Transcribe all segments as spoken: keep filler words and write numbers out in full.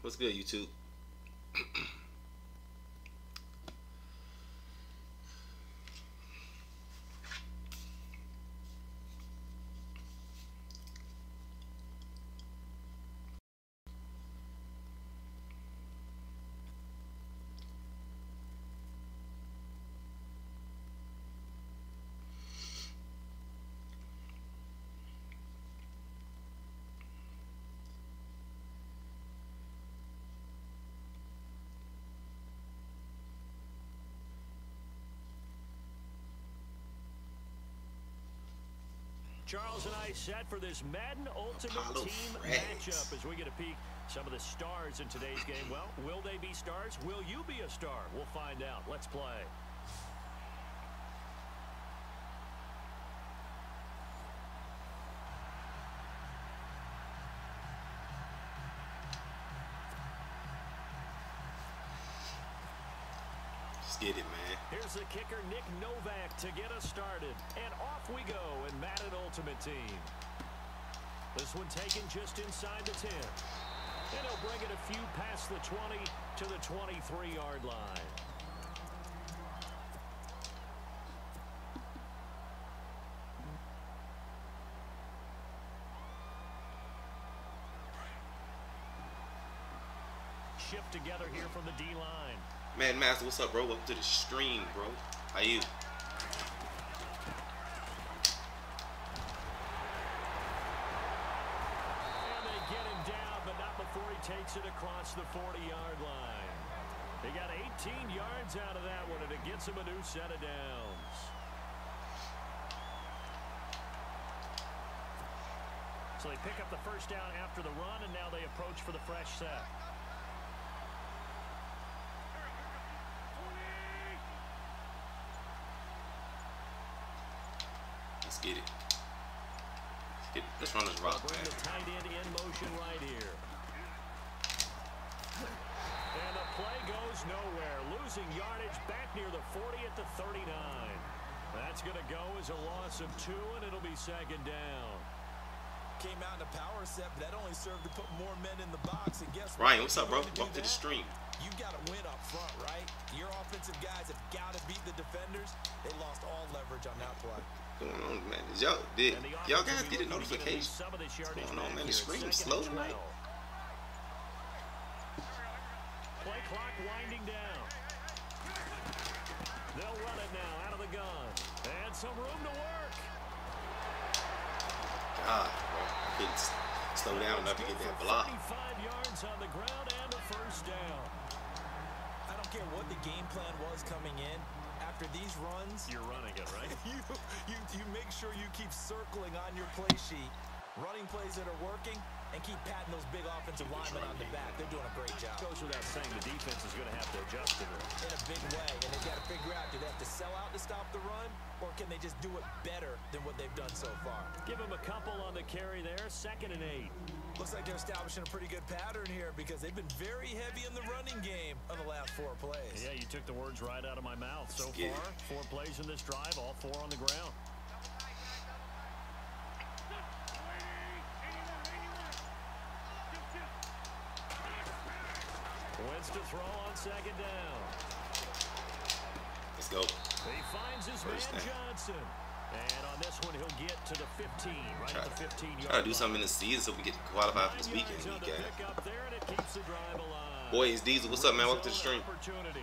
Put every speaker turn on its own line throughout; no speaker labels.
What's good, YouTube?
Charles and I set for this Madden Ultimate
Apollo
Team
Frags.
matchup as we get a peek some of the stars in today's game. Well, will they be stars? Will you be a star? We'll find out. Let's play.
Let's get it, man.
Here's the kicker, Nick Novak, to get us started. And off we go in Madden Ultimate Team. This one taken just inside the ten. And he'll bring it a few past the twenty to the twenty-three yard line. Shift together here from the D-line.
Man, Master, what's up, bro? Welcome to the stream, bro. How you?
And they get him down, but not before he takes it across the forty yard line. He got eighteen yards out of that one, and it gets him a new set of downs. So they pick up the first down after the run, and now they approach for the fresh set.
Let's get it. Let's, get it. Let's run this rock,
Bring
man.
the tight end in motion right here. And the play goes nowhere. Losing yardage back near the forty at the thirty-nine. That's going to go as a loss of two, and it'll be second down.
Came out in a power set, but that only served to put more men in the box. And guess what?
Ryan, what's up, bro? Welcome to the stream.
You got to win up front, right? Your offensive guys have got to beat the defenders. They lost all leverage on that play.
What's going on, man? Did y'all did y'all guys get a notification? What's going on, man? The stream slow tonight.
Play clock winding down. They'll run it now out of the gun. And some room to work.
God, bro. Couldn't slow down enough to get that block.
thirty-five yards on the ground and a first down.
I don't care what the game plan was coming in. After these runs,
You're running it, right?
you, you, you make sure you keep circling on your play sheet, running plays that are working, and keep patting those big offensive linemen on the back. They're doing a great job.
Goes without saying the defense is going to have to adjust to this.
In a big way, and they've got to figure out, do they have to sell out to stop the run, or can they just do it better than what they've done so far?
Give him a couple on the carry there, second and eight.
Looks like they're establishing a pretty good pattern here because they've been very heavy in the running game on the last four plays.
Yeah, you took the words right out of my mouth. So
Yeah.
far, four plays in this drive, all four on the ground. Wins to throw on second down.
Let's go.
He finds his
First
man
down.
Johnson. And on this one, he'll get to the fifteen, right
Try,
at the fifteen yard
try to do
line.
something in the season so we get qualified for this weekend.
Nine yards on the
weekend.
pickup there, and it keeps the drive alive.
Boy, it's Diesel. What's up, man? Welcome to the
Red zone
stream.
opportunity.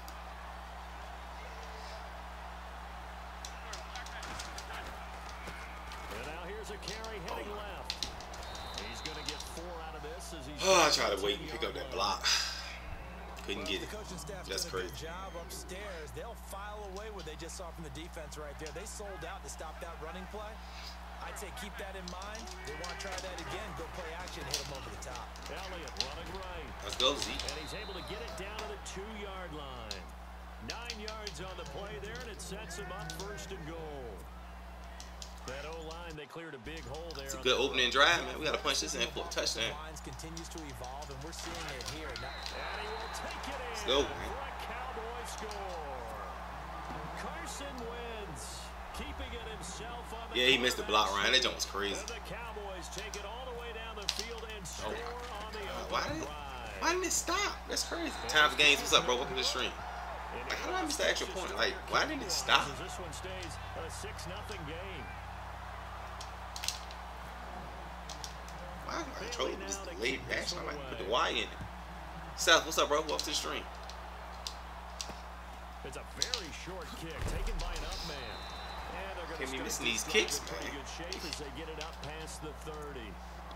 And now here's a carry heading
Oh.
left. He's going to get four out of this as he's
Oh, I tried to wait and pick up that block. Couldn't get it.
The coaching staff's
That's
done a
crazy.
good job upstairs. They'll file away what they just saw from the defense right there. They sold out to stop that running play. I'd say keep that in mind. They want to try that again. Go play action, hit them over the top.
Elliott running right.
Let's go, Zeke.
And he's able to get it down to the two yard line. Nine yards on the play there, and it sets him up first and goal. That O-line, they cleared a big hole there.
It's a good opening drive, man. We got to punch this in for a touchdown.
Lines continues to evolve, and we're seeing it here. Now,
And he will take it in.
Let's go, man.
For a Cowboy score. Carson Wentz keeping it himself on the
Yeah, he missed the block,
quarterback
Ryan. That joint
sneak.
was crazy.
And the Cowboys take it all the way down the field and score
Oh,
on the
God.
opening
Why did-
drive.
Why didn't it stop? That's crazy. Time for games. What's up, bro? Welcome to the stream. Like, how did I miss the extra point? Like, why didn't it stop?
This one stays a six nothing game.
Why am I controlling this delayed reaction? I might put the Y in it. Seth, what's up, bro? Welcome to the stream.
It's a very short kick taken by an up man. And they're
Can't be
going
missing
to
these kicks,
in pretty
man.
good shape as they get it up past the thirty.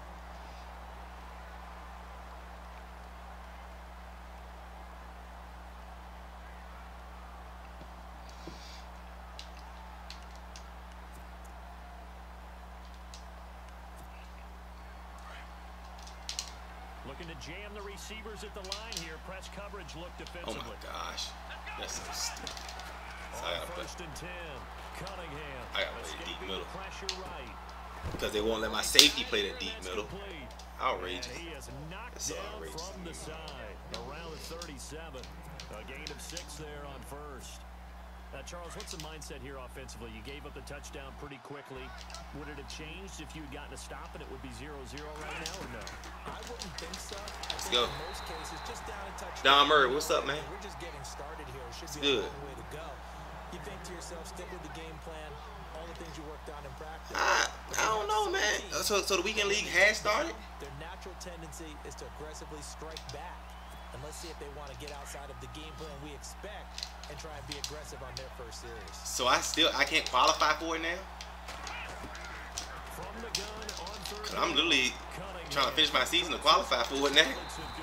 Looking to jam the receivers at the line here. Press coverage look
Oh
defensively.
my gosh. That's so stupid. So I
On
gotta play.
first and ten, Cunningham.
I gotta play deep
escaping
middle.
the pressure right.
Because they won't let my safety play that deep
That's
middle.
complete.
Outrageous.
And he is knocked
That's so
down
outrageous.
from the side. Around the thirty-seven. A gain of six there on first. Uh, Charles, what's the mindset here offensively? You gave up the touchdown pretty quickly. Would it have changed if you had gotten a stop and it would be zero zero right now or no?
I wouldn't think so. I
Let's
think
go.
in most cases, just down a touchdown.
Don Murray, what's up, man?
We're just getting started here. It should
It's
be
good.
a long way to go. You think to yourself, stick with the game plan, all the things you worked on in practice.
I, I don't know, man. So, so the weekend league has started?
Their natural tendency is to aggressively strike back. And let's see if they want to get outside of the game plan we expect and try and be aggressive on their first series.
So I still, I can't qualify for it now?
From the gun on third.
Because I'm literally trying to finish my season to qualify for it now.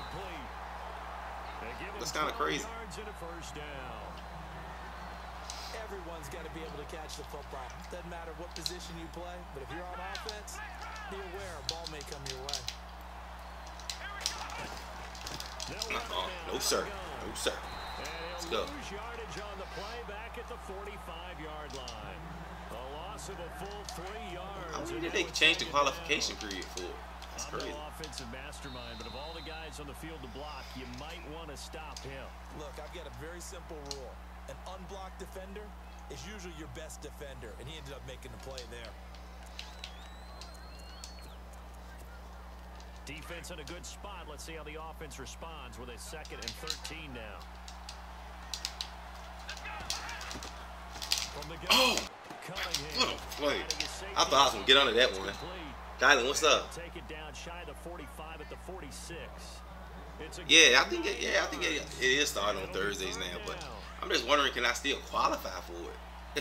That's kind of crazy.
Everyone's got to be able to catch the football. Doesn't matter what position you play, but if you're on offense, be aware a ball may come your way.
Uh-uh. No, sir. No, sir. Let's go.
Yardage on the play back at the forty-five yard line. A loss of a full three yards.
I mean, they can change the qualification period for it. That's
I'm
crazy.
no offensive mastermind, but of all the guys on the field to block, you might want to stop him.
Look, I've got a very simple rule. An unblocked defender is usually your best defender, and he ended up making the play there.
Defense in a good spot. Let's see how the offense responds with a second and thirteen now. From the gun,
Oh!
Cunningham.
Little play. I thought I was going to get under that one. Dylan, what's up?
Take it down shy of the forty-five at the forty-six. It's a
Yeah, I think it, yeah, I think it, it is starting on Thursdays now, but I'm just wondering, can I still qualify for it?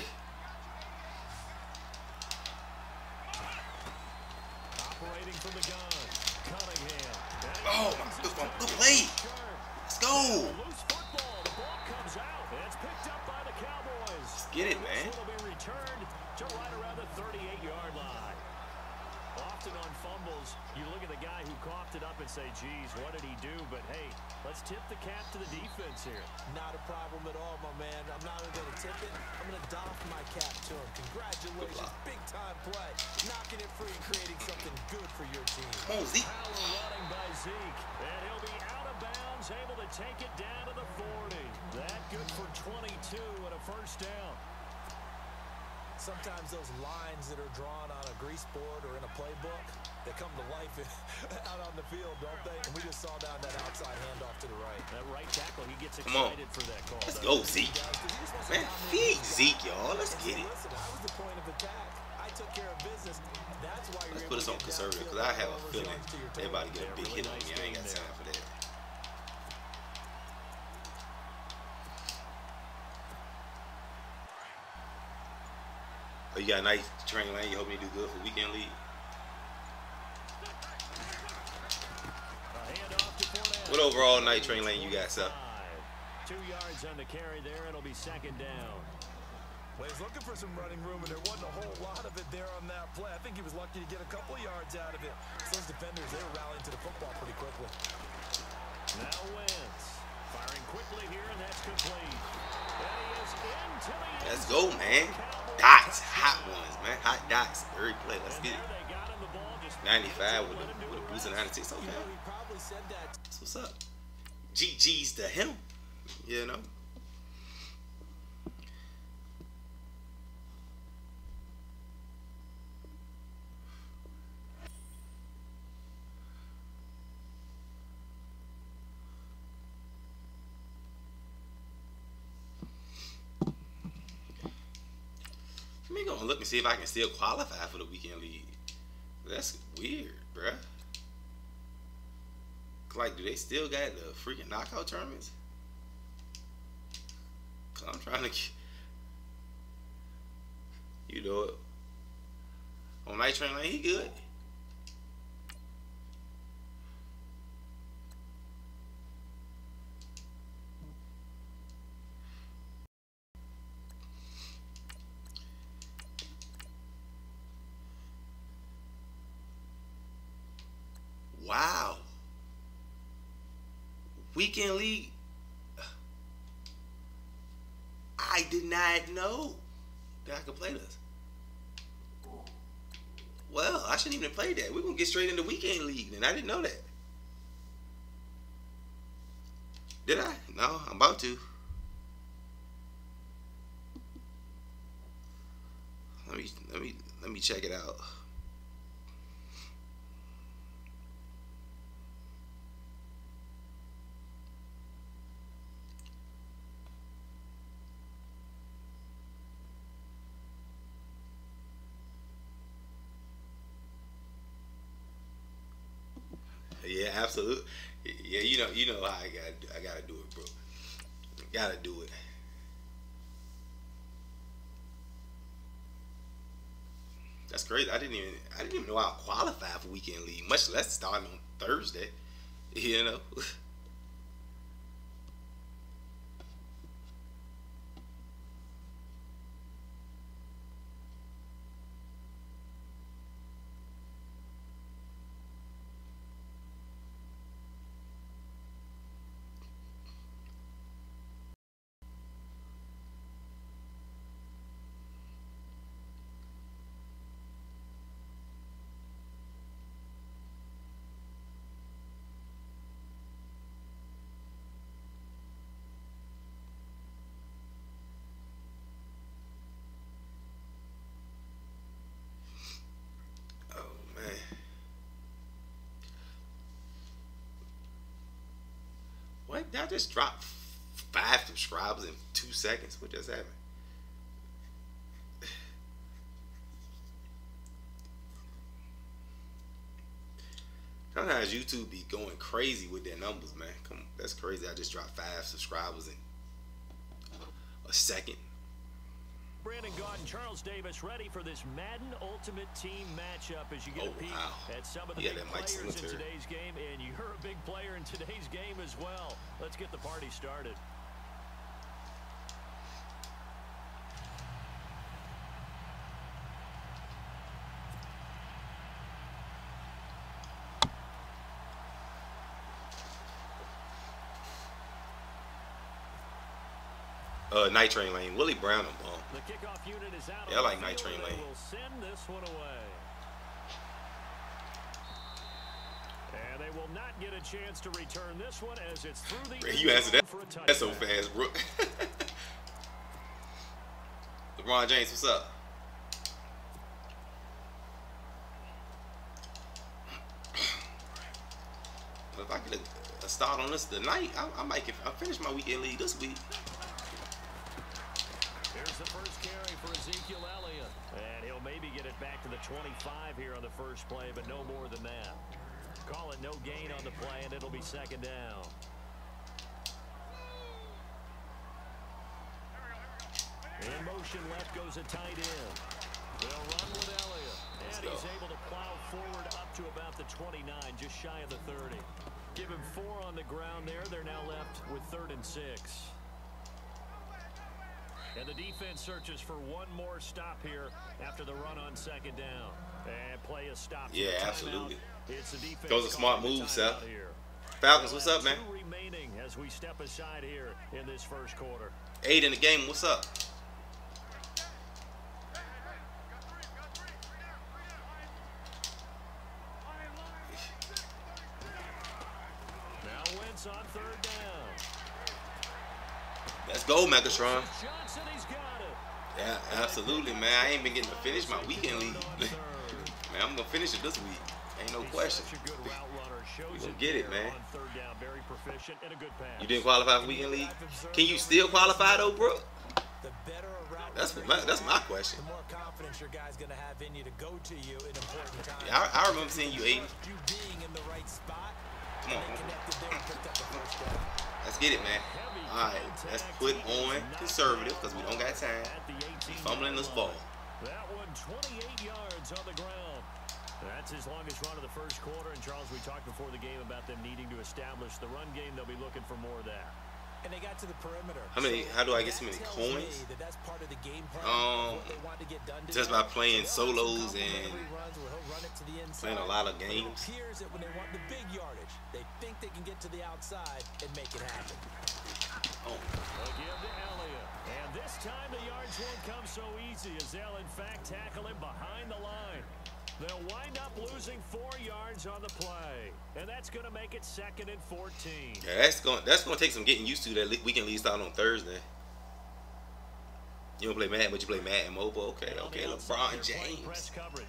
Operating from the gun. Cunningham.
Oh, my good, my good play. Let's go.
Loose football. The ball comes out. It's picked up by the Cowboys.
Let's get it, man.
It'll be returned to right around the thirty-eight yard line. Often on fumbles, you look at the guy who coughed it up and say, geez, what did he do? But hey, let's tip the cap to the defense here.
Not a problem at all, my man. I'm not even going to tip it. I'm going to doff my cap to him. Congratulations. Big time play. Knocking it free and creating something good for your team.
Come on, Zeke.
Power running by Zeke. And he'll be out of bounds, able to take it down to the forty. That good for twenty-two and a first down.
Sometimes those lines that are drawn on a grease board or in a playbook, they come to life out on the field, don't they? And we just saw down that outside handoff to the right.
That right tackle, he gets
Come on.
excited for that call.
Let's go, Zeke. Man, feed Zeke, y'all. Let's get it.
Listen, I was the point of attack. I took care of business. That's why you're
Let's
able
put us
to
on
get
conservative,
downfield
because I have a
all those
feeling
yards to your total.
everybody get a
Yeah,
big
really
hit on
nice
me. I ain't got
game
time for that. Oh, you got a nice train lane. You hoping you do good for weekend league? What overall night train lane you got, sir?
Two yards on the carry there. It'll be second down.
Well, he's looking for some running room, and there wasn't a whole lot of it there on that play. I think he was lucky to get a couple yards out of it. So those defenders, they were rallying to the football pretty quickly.
Now Wentz firing quickly here, and that's complete. And he is into the end
Let's go,
zone.
man.
Cowboys
Dots,
touchdown.
hot ones, man. Hot dots. Every play. Let's
And
get
there
it.
they got him the ball, just
ninety-five with
let
a,
him do
with a
the
boost of
rest.
ninety-six. Okay.
You know, he probably said that.
That's what's up. G G's to him. You know? gonna look and see if I can still qualify for the weekend league. That's weird, bruh. Like, do they still got the freaking knockout tournaments? Cause I'm trying to get, you know it. On Night Train Lane, he good. Wow. Weekend league. I did not know that I could play this. Well, I shouldn't even have played that. We're going to get straight into weekend league, and I didn't know that. Did I? No, I'm about to. Let me let me let me check it out. Yeah, absolutely. Yeah, you know, you know how I gotta, I gotta do it, bro. Gotta do it. That's crazy. I didn't even, I didn't even know I qualified for weekend league, much less starting on Thursday. You know. What? Did I just drop five subscribers in two seconds? What just happened? Sometimes YouTube be going crazy with their numbers, man. Come on, that's crazy. I just dropped five subscribers in a second.
Brandon Gaudin, Charles Davis ready for this Madden Ultimate Team matchup as you get
oh,
a peek
wow.
at some of the
yeah,
big players in today's game, and you're a big player in today's game as well. Let's get the party started.
Uh, Night Train Lane, Willie Brown and bum.
The kickoff unit is out.
Yeah, I like Night Train Lane.
We'll send this one away. And they will not get a chance to return this one as it's through the.
You answered that. That's so fast, bro. LeBron James, what's up? If I get a, a start on this tonight, I, I might get, I'll finish my weekend league this week.
Here's the first carry for Ezekiel Elliott. And he'll maybe get it back to the twenty-five here on the first play, but no more than that. Call it no gain on the play, and it'll be second down. In motion left goes a tight end. They'll run with Elliott. And he's able to plow forward up to about the twenty-nine, just shy of the thirty. Give him four on the ground there. They're now left with third and six. And the defense searches for one more stop here after the run on second down. And play a stop.
Yeah, absolutely.
It's a defense.
Those are smart moves, Seth. Falcons, what's up, man?
Two remaining as we step aside here in this first quarter.
Eight in the game, what's up?
Now Wentz on third down.
Let's go, Megatron.
Johnson, he's got it.
Yeah, absolutely, man. I ain't been getting to finish my weekend league. Man, I'm gonna finish it this week. Ain't no question. We gonna get it, man.
Very proficient and a good pass.
You didn't qualify for weekend league? Can you still qualify though, bro?
The better a route
That's what my, that's my question.
the more confidence your guy's going to have in you to go to you in important times.
Yeah, I, I remember seeing you, Aiden.
You being in the right spot.
Come on.
They connected there and picked up the first down.
Let's get it, man. All right, let's put on conservative because we don't got time. We fumbling this ball.
That one twenty-eight yards on the ground. That's his longest run of the first quarter. And Charles, we talked before the game about them needing to establish the run game. They'll be looking for more of that.
And they got to the perimeter.
How many? How do I get so many coins?
That that's part of the game plan,
Um,
what they want to get done
just by playing solos and playing a lot of games.
It appears that when they want the big yardage, they think they can get to the outside and make it happen.
Oh.
They'll give to Elliott. And this time the yards won't come so easy as they'll in fact tackle him behind the line. They'll wind up losing four yards on the play. And that's going to make it second and fourteen.
Yeah, that's going that's going to take some getting used to. That we can leave start on Thursday. You don't play Madden, but you play Madden Mobile. Okay, okay, LeBron James.
Press coverage.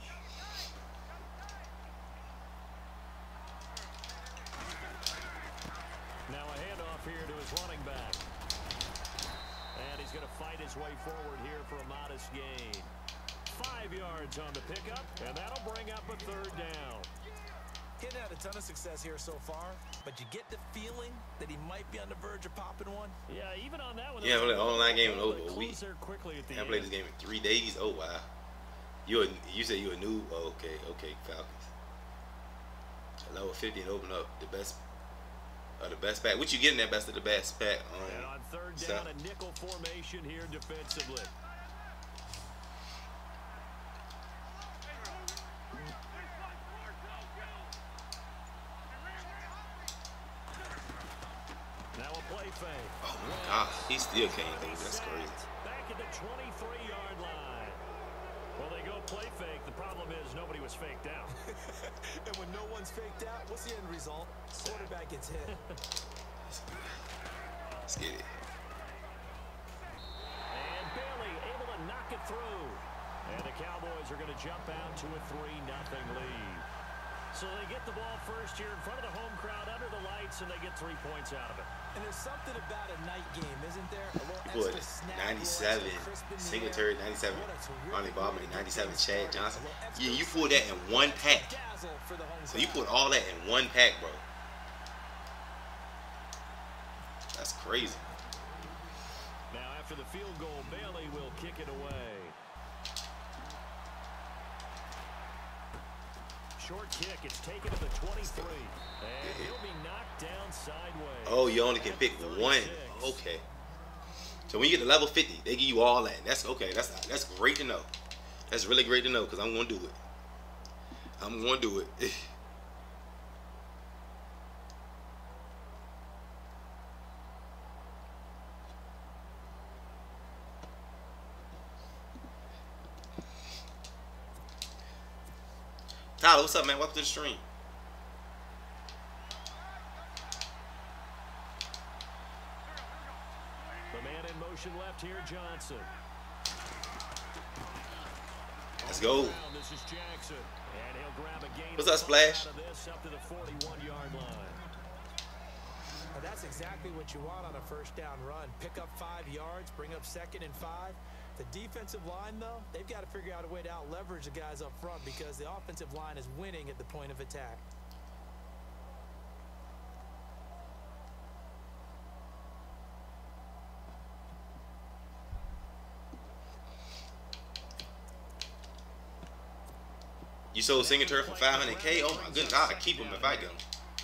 Now a handoff here to his running back. And he's going to fight his way forward here for a modest gain. Five yards on the pickup, and that'll bring up a third down.
Getting had a ton of success here so far, but you get the feeling that he might be on the verge of popping one.
Yeah, even on that one.
Yeah, I played an online game in over a week.
Quickly at the
I played this game in three days. Oh wow. You a, you said you a new? Oh, okay, okay, Falcons. Level fifty and open up the best, uh, the best pack. What you getting that best of the best pack? Um,
and on third down, a nickel formation here defensively. Now a play fake.
Oh my gosh, he still can't do it. That's crazy.
Back at the twenty-three yard line. Well, they go play fake. The problem is nobody was faked out.
And when no one's faked out, what's the end result? Quarterback gets hit.
Let's get it.
And Bailey able to knock it through. And the Cowboys are going to jump out to a three nothing lead. So they get the ball first here in front of the home crowd under the lights, and they get three points out of it.
And there's something about a night game, isn't there? A little
What?
extra snap
ninety-seven Singletary, ninety-seven Ronnie Ballman, ninety-seven Chad Johnson. Yeah, you pulled that in one pack. So you put all that in one pack, bro. That's crazy.
Now after the field goal, Bailey will kick it away. Short kick, it's taken to the twenty-three. And he'll be knocked down sideways.
Oh, you only can pick one. Okay. So when you get to level fifty, they give you all that. That's okay. That's that's great to know. That's really great to know because I'm gonna do it. I'm gonna do it. Tyler, what's up, man? Welcome to the stream.
The man in motion left here, Johnson.
Let's go.
This is Jackson, and he'll grab a gain.
What's up, Splash?
Out of this up to the forty-one yard line.
Well, that's exactly what you want on a first down run. Pick up five yards, bring up second and five. The defensive line, though, they've got to figure out a way to out-leverage the guys up front because the offensive line is winning at the point of attack.
You sold Singletary for five hundred K? Oh my goodness, I'll keep him if I get him.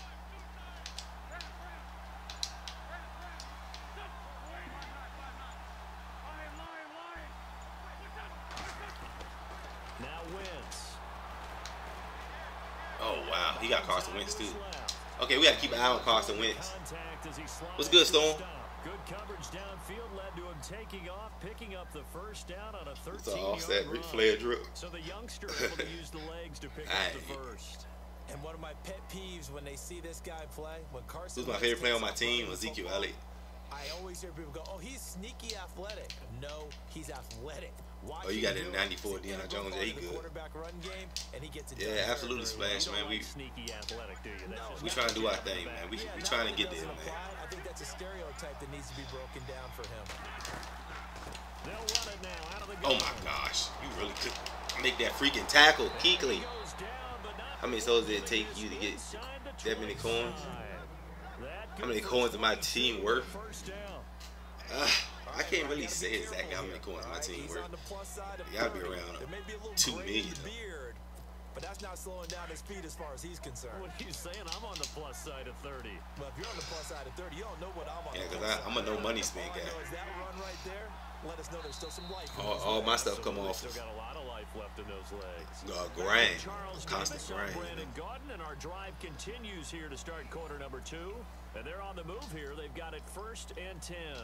Oh wow, he got Carson Wentz too. Okay, we got to keep an eye on Carson Wentz. What's good, Storm?
Good coverage downfield led to him taking off, picking up the first down on a
It's an offset
thirteen-yard
Ric Flair drip.
So the youngster able to use the legs to pick up the first.
And one of my pet peeves when they see this guy play, when Carson
Who's my favorite player on my team? Ezekiel Elliott.
I always hear people go, oh, he's sneaky athletic. No, he's athletic. Watch
Oh, you got it in ninety-four, Deion Jones. Yeah, he good.
Run game, and he gets it
Yeah, absolutely, Splash, man. We
Sneaky athletic, do you? That's just
we trying to do our thing, man. We we trying to get there, man.
I think that's a stereotype that needs to be broken down for him.
They'll run it now out of the
Oh my gosh, you really could make that freaking tackle, Kuechly. How many souls did it take you to get that many coins? How many coins is my team worth? Uh, I can't really say exactly how many coins my team worth. It gotta be around two million.
But that's not slowing down his speed as far as he's concerned.
What are you saying? I'm on the plus side of thirty.
Well, if you're on the plus side of thirty, you don't know what I'm on.
Yeah, because I'm a no money spend guy.
Is that run right there? Let us know there's still some life.
All, all my stuff come off.
Still got a lot of life left in those legs.
Uh, grind, constant grind.
Brandon Gaudin, and our drive continues here to start quarter number two. And they're on the move here. They've got it first and ten.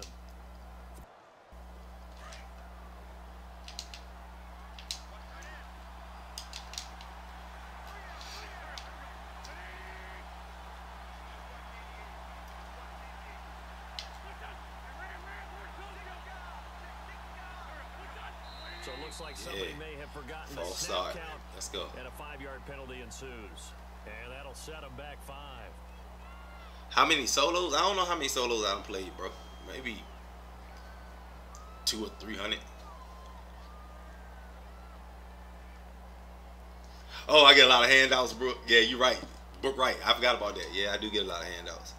So it looks like somebody
Yeah.
may have forgotten the
False
snap
start.
count.
Let's go.
And a five-yard penalty ensues. And that'll set them back five.
How many solos? I don't know how many solos I done played, bro. Maybe two or three hundred. Oh, I get a lot of handouts, Brooke. Yeah, you're right. Brooke, right. I forgot about that. Yeah, I do get a lot of handouts.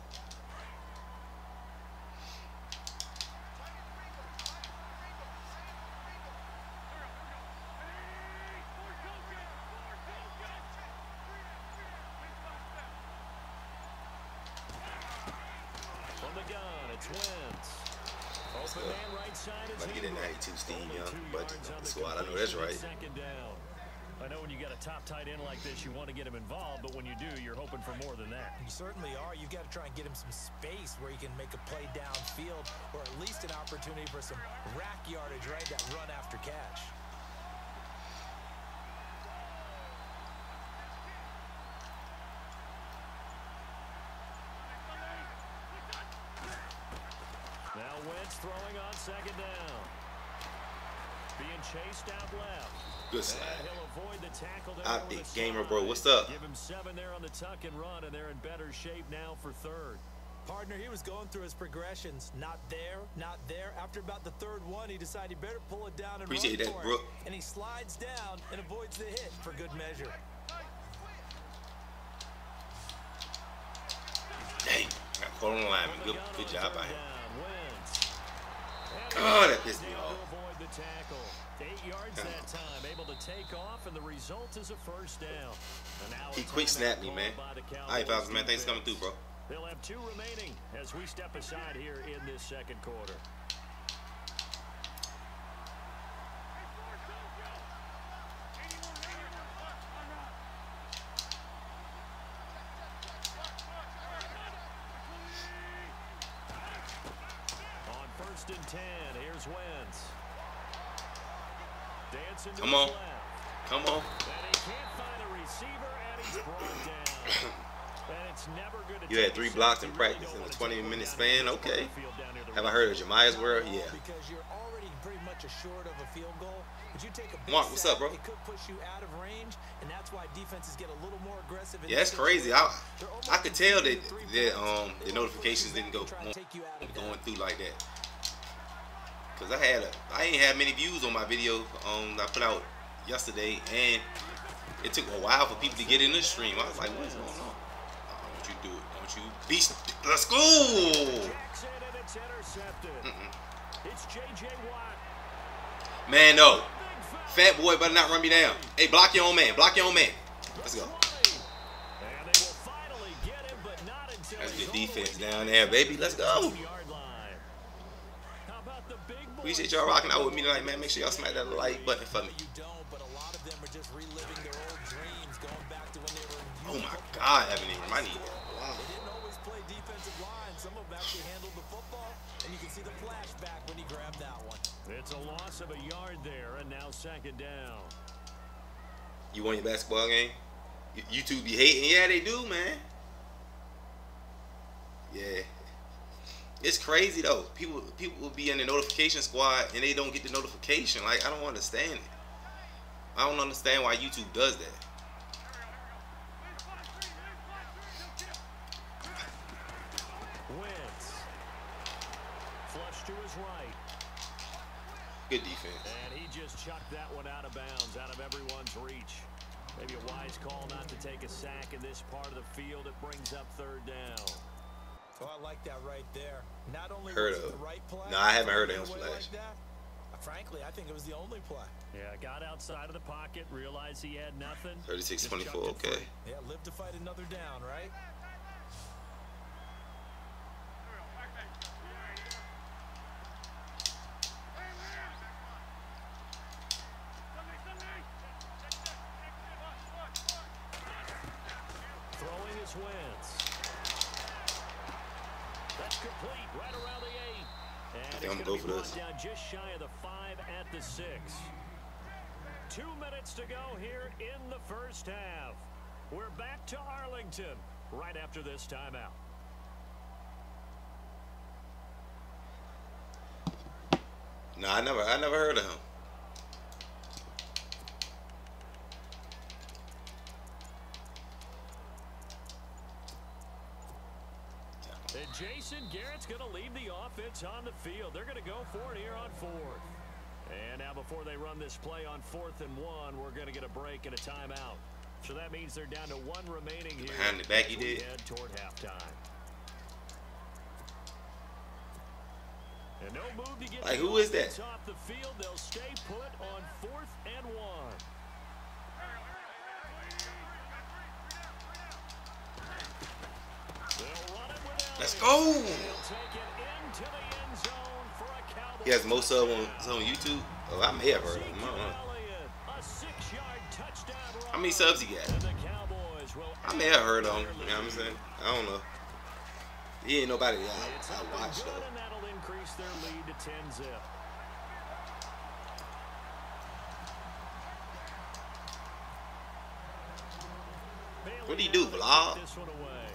From the gun, it's Wentz. Open man right side is
Let me get in
Ingram.
ninety-two Steve
Only
Young
two
budget
yards on
on the
the
squad. I know that's
completion,
right.
Second down. I know when you got a top tight end like this, you want to get him involved, but when you do, you're hoping for more than that.
You certainly are. You've got to try and get him some space where he can make a play downfield, or at least an opportunity for some rack yardage, right? That run after catch.
Now Wentz throwing on second down. Being chased out left.
Good
And
slide.
he'll avoid the tackle there
Optic
with a
Gamer,
slide.
bro. What's up?
Give him seven there on the tuck and run, and they're in better shape now for third.
Partner, he was going through his progressions. Not there, not there. After about the third one, he decided he better pull it down and
Appreciate
run
that,
for
Brooke.
it. And he slides down and avoids the hit for good measure.
Dang. I got caught on the line. Good, good job by him.
Down, Wentz.
Oh, that pissed me
Able to
off.
avoid the tackle. Eight yards that time, able to take off, and the result is a first down. And now
He
a
quick
timeout
snapped me,
called
man.
by the
All right,
Cowboys
Falcons, man. Thanks for coming
defense.
through, bro.
They'll have two remaining as we step aside here in this second quarter. On first and ten, here's Wentz. Dancing to
Come
his
on.
left.
Come on.
And he can't find a receiver, and he's brought down. And it's never good to
You had
take
three
a
blocks
sack.
in
You really
practice
don't
in a
wanna
twenty
take one
minute
down
span.
here.
Okay.
Field down near the
Have I
red
heard of
zone.
Jemiah's world? Yeah.
Because you're already pretty much assured of a field goal. But you take a big
Mark, what's
sack,
up, bro?
it could push you out of range, and that's why defenses get a little more aggressive. In
Yeah, that's
this
crazy.
situation.
I
They're almost
I could tell that
conceding three
that
points.
um
They
the
wanna push
notifications
you
didn't
back
go
and try and take you out of
going
that.
through like that. Cause I had a I ain't had many views on my video um I put out yesterday, and it took a while for people to get in the stream. I was like, what's going on? Oh, don't you do it? Don't you beast? Let's go!
Jackson, and it's intercepted.
Mm-mm.
It's J J Watt.
Man, no.
Big foul.
Fat boy better not run me down. Hey, block your own man. Block your own man. Let's go.
twenty. And they will finally get him, but not until
That's
he's
good
all the way
defense
down
down there, baby. Let's go.
the two-yard line. How about the big boy?
Appreciate y'all rocking out with me tonight, man. Make sure y'all smack that like button for me.
You don't, but a lot of them are just reliving their old dreams, going back to when they were in
Oh
youth
my
football.
God, Evan Ingram. I need that. Wow.
They didn't always play defensive line. Some of them actually handled the football, and you can see the flashback when he grabbed that one.
It's a loss of a yard there, and now second down.
You want your basketball game? You, you two be hating? Yeah, they do, man. Yeah. It's crazy though. People people will be in the notification squad and they don't get the notification. Like, I don't understand it. I don't understand why YouTube does that.
Wentz. Flush to his right.
Good defense.
And he just chucked that one out of bounds, out of everyone's reach. Maybe a wise call not to take a sack in this part of the field. It brings up third down.
Oh, I like that right there. Not only
Heard
was it
of.
the right play.
No, I haven't heard of him
away
splash.
like that, frankly, I think it was the only play.
Yeah, got outside of the pocket, realized he had nothing.
thirty-six
just
twenty-four,
chucked it
okay.
free.
Yeah, live to fight another down, right?
Throwing his Wentz. That's complete, right around the eight. And
I think
it's
I'm gonna
gonna
go
be
for
brought
this.
down just shy of the five at the six. Two minutes to go here in the first half. We're back to Arlington right after this timeout.
No, I never, I never heard of him.
And Jason Garrett's going to leave the offense on the field. They're going to go for it here on fourth. And now before they run this play on fourth and one, we're going to get a break and a timeout. So that means they're down to one remaining here.
Behind the back he
as we
did.
head toward halftime. And no move to get
Like,
the
who is that?
offense off the field. They'll stay put on fourth and one. They'll run it with
Let's
Elliott.
go.
He'll take it into the end zone for a Cowboys
He has most of them
touchdown.
on, on YouTube. Oh, I may have heard of him. I don't know.
Elliott, a six-yard touchdown run.
How many subs he got?
And the Cowboys will
I may have heard of him. You know what I'm saying? I don't know. He ain't nobody that
It's
I,
up
I
and
watched
good,
though.
and that'll increase their lead to ten zip.
What do you do, vlog?
This one away.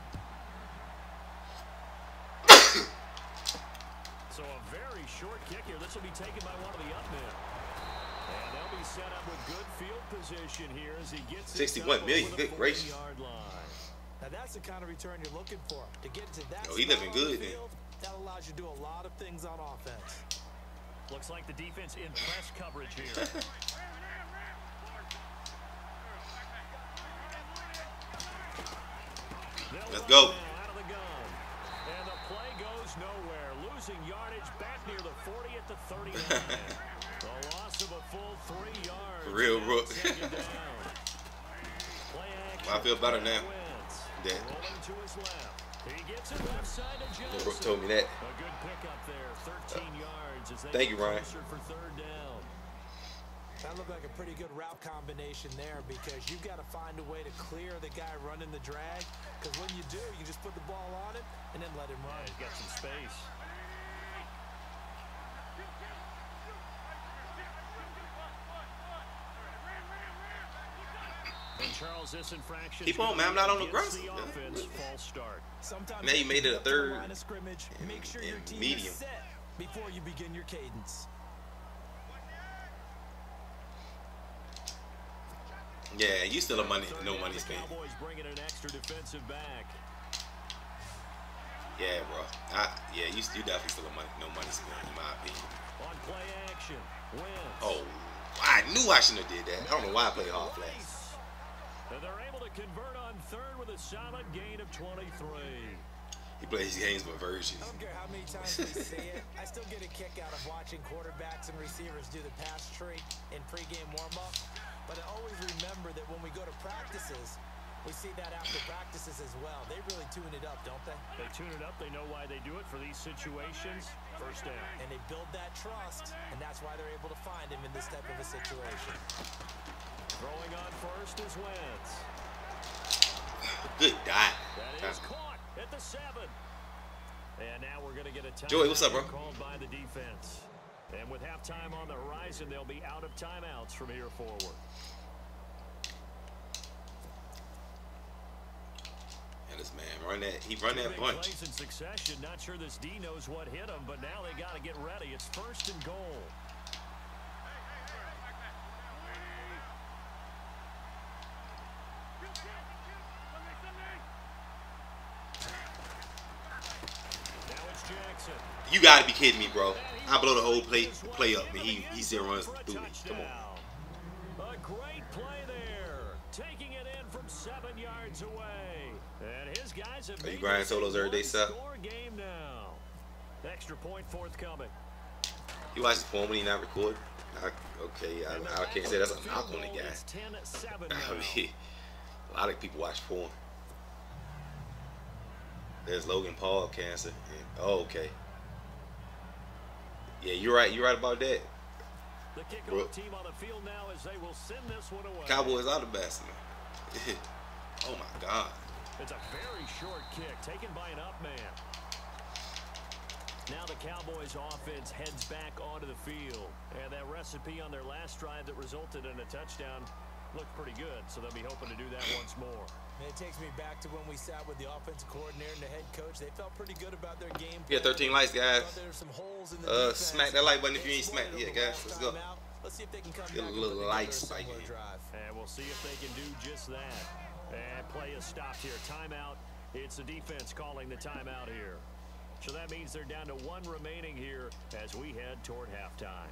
So a very short kick here. This will be taken by one of the up men. And they'll be set up with good field position here as he gets it
sixty-one
up
million,
over the
good gracious.
forty-yard line.
Now that's the kind of return you're looking for. To get to that
Oh, he
spot
looking
on the
good then.
field, that allows you to do a lot of things on offense.
Looks like the defense in press coverage here.
Let's go.
Out of the gun. And the play goes nowhere. Losing yardage back near the forty at the thirty-nine. The loss of a full three yards.
For real, bro.
Second down. Play action.
I feel better now.
Wentz.
That-
Rolling to his left. He gets it left side to
Brooke
Johnson.
told me that.
A good pickup there. thirteen yards as they
Thank
get
you, Ryan.
closer for third down.
That looked like a pretty good route combination there because you've got to find a way to clear the guy running the drag. Because when you do, you just put the ball on him and then let him run.
Yeah, he's got some space. And Charles, this infraction
Keep on, man. I'm not on the
against
ground.
the offense, false start.
Sometimes
Now you made it a
get to the
third
line of scrimmage,
and-
make sure
and
your team
medium.
is set before you begin your cadence.
Yeah, you still a money,
Third
no
down,
money
the
spent.
Cowboys bringing an extra defensive back.
Yeah, bro. I, yeah, you, you definitely still a money, no money spent, in my opinion.
On play action, Wentz.
Oh, I knew I shouldn't have did that. I don't know why I played hard flash.
Nice. And they're able to convert on third with a solid gain of twenty-three.
He plays games with versions.
I don't care how many times we see it. I still get a kick out of watching quarterbacks and receivers do the pass tree in pregame warm-up. But I always remember that when we go to practices, we see that after practices as well. They really tune it up, don't they?
They tune it up. They know why they do it for these situations. First down.
And they build that trust, and that's why they're able to find him in this type of a situation.
Throwing on first is Wentz.
Good dot.
That is caught at the seven. And now we're going to get a timeout
Joey, what's up, bro?
called by the defense. And with halftime on the horizon, they'll be out of timeouts from here forward.
And this man run that. He run
Two
that
big
bunch.
plays in succession. Not sure this D knows what hit him, but now they got to get ready. It's first and goal. Now it's Jackson.
You gotta be kidding me, bro.
And he
I blow the whole play play up, and he he still runs through me. Come on.
A great play there, taking it in from seven yards away. And his guys have
Are you
made
grinding
this
solos
a
every day, Seth?
one-score game now. Extra point forthcoming.
You watch his porn when he not recording? I, okay, I, I can't say that's a knock on the guy. I mean, a lot of people watch porn. There's Logan Paul cancer. And, oh, okay. Yeah, you're right. You're right about that.
The kickoff team on the field now as they will send this one away.
Cowboys are the best, man. Oh my God.
It's a very short kick taken by an up man. Now the Cowboys offense heads back onto the field. And that recipe on their last drive that resulted in a touchdown looked pretty good. So they'll be hoping to do that once more.
And it takes me back to when we sat with the offensive coordinator and the head coach. They felt pretty good about their game plan.
Yeah, thirteen likes, guys.
There were some holes in the
Uh,
defense.
smack that like button if you ain't smacked it yet, guys. Let's go.
Let's see if they can come
Get a
back
little
and put
light
together a
spike
similar
in.
drive.
And we'll see if they can do just that. And play is stopped here. Timeout. It's the defense calling the timeout here. So that means they're down to one remaining here as we head toward halftime.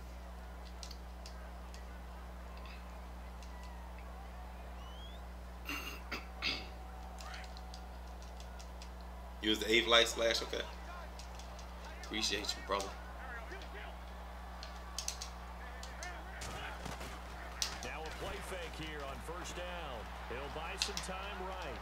You was the eighth light splash, okay. Appreciate you, brother.
Now a play fake here on first down. It'll buy some time right.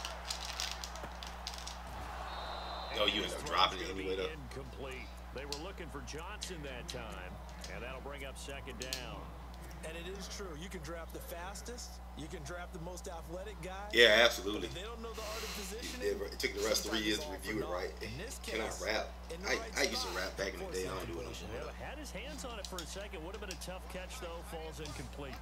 Oh, you end up dropping it anyway, though.
Incomplete. They were looking for Johnson that time, and that'll bring up second down.
And it is true. You can draft the fastest. You can draft the most athletic guy.
Yeah, absolutely.
They don't know the art of positioning.
It, it took the rest of three years to review it right. Can I rap? I, I used to rap back in the day. I don't do it no more.
Well, had his hands on it for a second. Would have been a tough catch, though. Falls incomplete.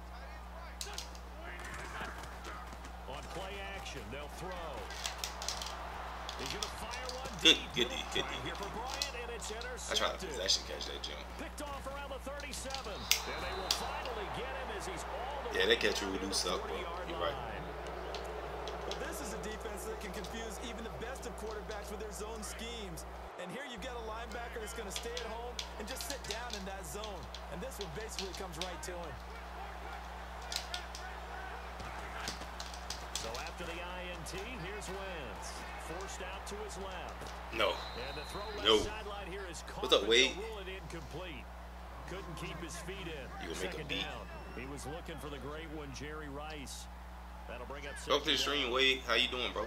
On play action, they'll throw. He's going to fire one
Good,
deep.
good D, good D,
Here
good
for
D.
Bryant, and it's
I
intercepted.
tried to possession catch that jump.
Picked off around the thirty-seven. And they will finally get him as he's all the
Yeah,
way
that catch
down
really
to
do
the
suck, bro.
forty-yard
You're right.
line.
Well, this is a defense that can confuse even the best of quarterbacks with their zone schemes. And here you've got a linebacker that's going to stay at home and just sit down in that zone. And this one basically comes right to him.
So after the I N T, here's Wentz. Forced out to his left.
No.
And the throw left
No.
sideline here is caught.
What's up, Wade?
Rule it incomplete. Couldn't keep his feet in.
You gonna make a
Second
beat.
down. He was looking for the great one, Jerry Rice. That'll bring up
Go up to the
second
stream,
down.
Wade. How you doing, bro?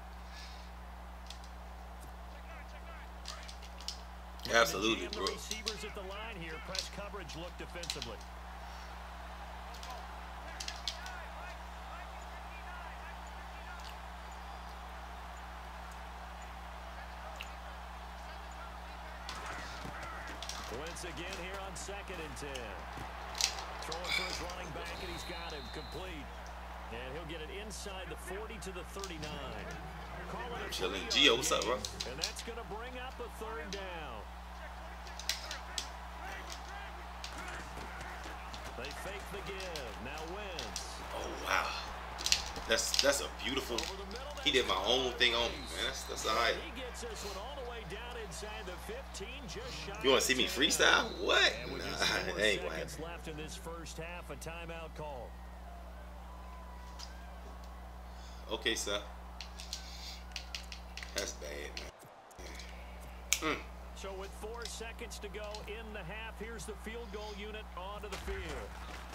Absolutely,
Jam the
bro.
receivers at the line here. Press coverage look defensively. Wentz again here on second and ten. Throwing for his running back, and he's got him complete. And he'll get it inside the forty to the thirty-nine. Calling it
Chilling.
three
Gio,
on
what's up, bro?
And that's going to bring up a third down. They fake the give. Now Wentz.
Oh wow. That's that's a beautiful. He did my own thing on me, man. That's that's all right.
He gets this one all the way down inside the fifteen, just shy.
You want to see me
of ten.
freestyle? What?
And with
Nah,
just four
that ain't gonna
seconds
happen.
left in this first half, a timeout call.
Okay, sir. That's bad, man. Mm.
So with four seconds to go in the half, here's the field goal unit onto the field.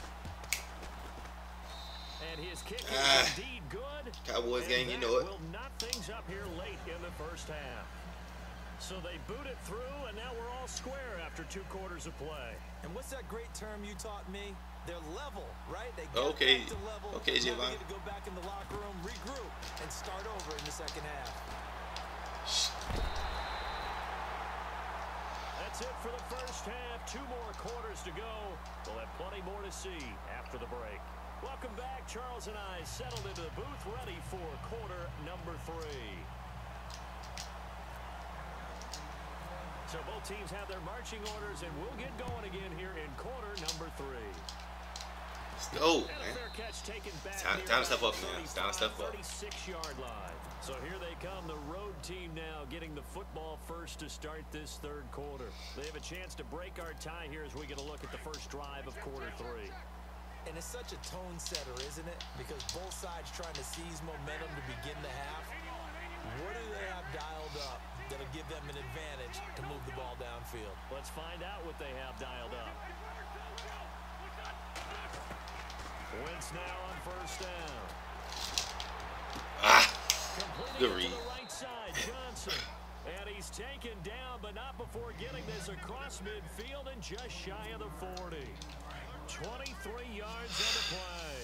And his kick is
Ah.
indeed good.
Cowboys
And
gang, you
that
know it.
will knock things up here late in the first half. So they boot it through, and now we're all square after two quarters of play.
And what's that great term you taught me? They're level, right? They get
Okay.
back to level.
Okay,
Now they
Giovanni.
get to go back in the locker room, regroup, and start over in the second half.
That's it for the first half. Two more quarters to go. We'll have plenty more to see after the break. Welcome back. Charles and I settled into the booth, ready for quarter number three. So both teams have their marching orders, and we'll get going again here in quarter number three.
Let's go, man. Time, time to step up, man. It's time to step up.
thirty-six-yard line. So here they come, the road team now getting the football first to start this third quarter. They have a chance to break our tie here as we get a look at the first drive of quarter three.
And it's such a tone setter, isn't it? Because both sides trying to seize momentum to begin the half. What do they have dialed up that'll give them an advantage to move the ball downfield?
Let's find out what they have dialed up. Wentz now on first down.
Ah,
Completing
good
it
read.
to the right side, Johnson. And he's taken down, but not before getting this across midfield and just shy of the forty. twenty-three yards on the play.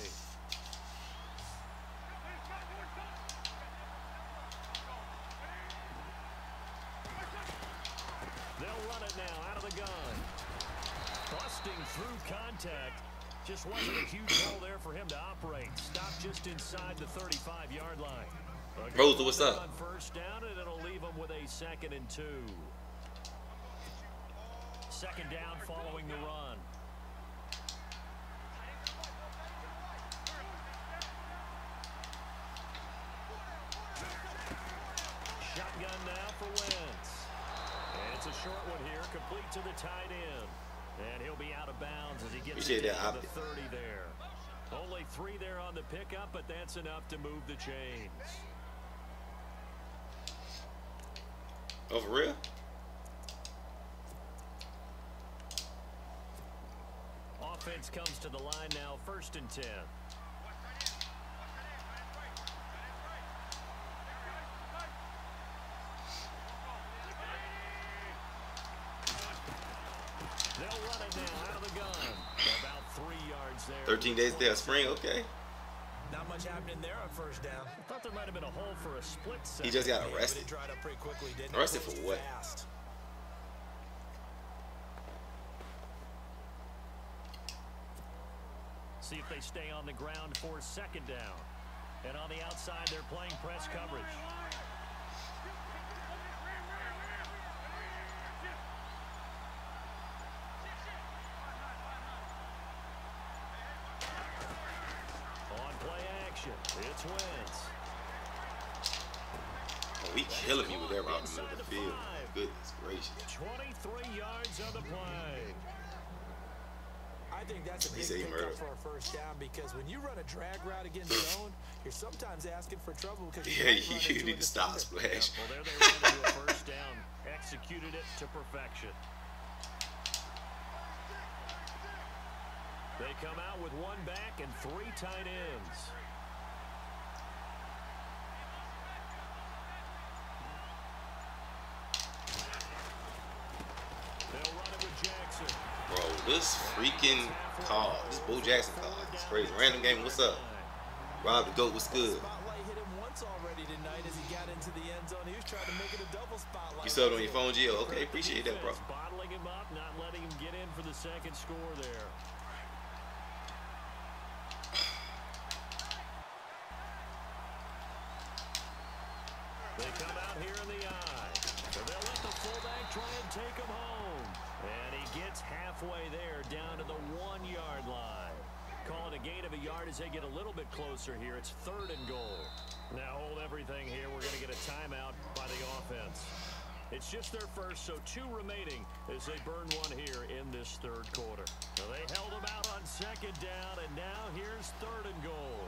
They'll run it now out of the gun. Busting through contact. Just wasn't a huge hole there for him to operate. Stopped just inside the thirty-five-yard line.
Rosa, what's up?
On first down, and it'll leave him with a second and two. Second down following the run. Shotgun now for Wentz. And it's a short one here, complete to the tight end. And he'll be out of bounds as he gets it down to the thirty there. Only three there on the pickup, but that's enough to move the chains.
Oh, for real?
Offense comes to the line now, first and ten. They'll run it now out of the gun. About three yards there.
thirteen days there, spring, okay.
Not much happening there on first down.
I thought there might have been a hole for a split second.
He just got
Yeah,
arrested.
but it dried up pretty quickly, didn't it?
Arrested for what?
Fast.
See if they stay on the ground for second down. And on the outside, they're playing press coverage. On play action, it's Wentz.
Oh, he killing me with that route in the middle of the field. Goodness gracious.
twenty-three yards on the play.
I think that's a
He
big
said he
pickup
murdered.
for a first down because when you run a drag route against zone, you're sometimes asking for trouble because
Yeah,
you, might run
you
into
need
a
to stop
defender.
Splash.
Well, there they ran into a first down. Executed it to perfection. They come out with one back and three tight ends. They'll run it with Jackson.
Bro, this freaking call, this Bo Jackson call, it's crazy. Random game, what's up? Rob the GOAT, what's good?
Spotlight hit him once already tonight as he got into the end zone. He was trying to make it a double spotlight.
You subbed on your phone, Gio? Okay, appreciate that, bro.
Bottling him up, not letting him get in for the second score there. They come out here in the eye. So they'll let the fullback try and take him home. And he gets halfway there down to the one-yard line. Calling a gain of a yard as they get a little bit closer here. It's third and goal. Now hold everything here. We're going to get a timeout by the offense. It's just their first, so two remaining as they burn one here in this third quarter. So they held them out on second down, and now here's third and goal.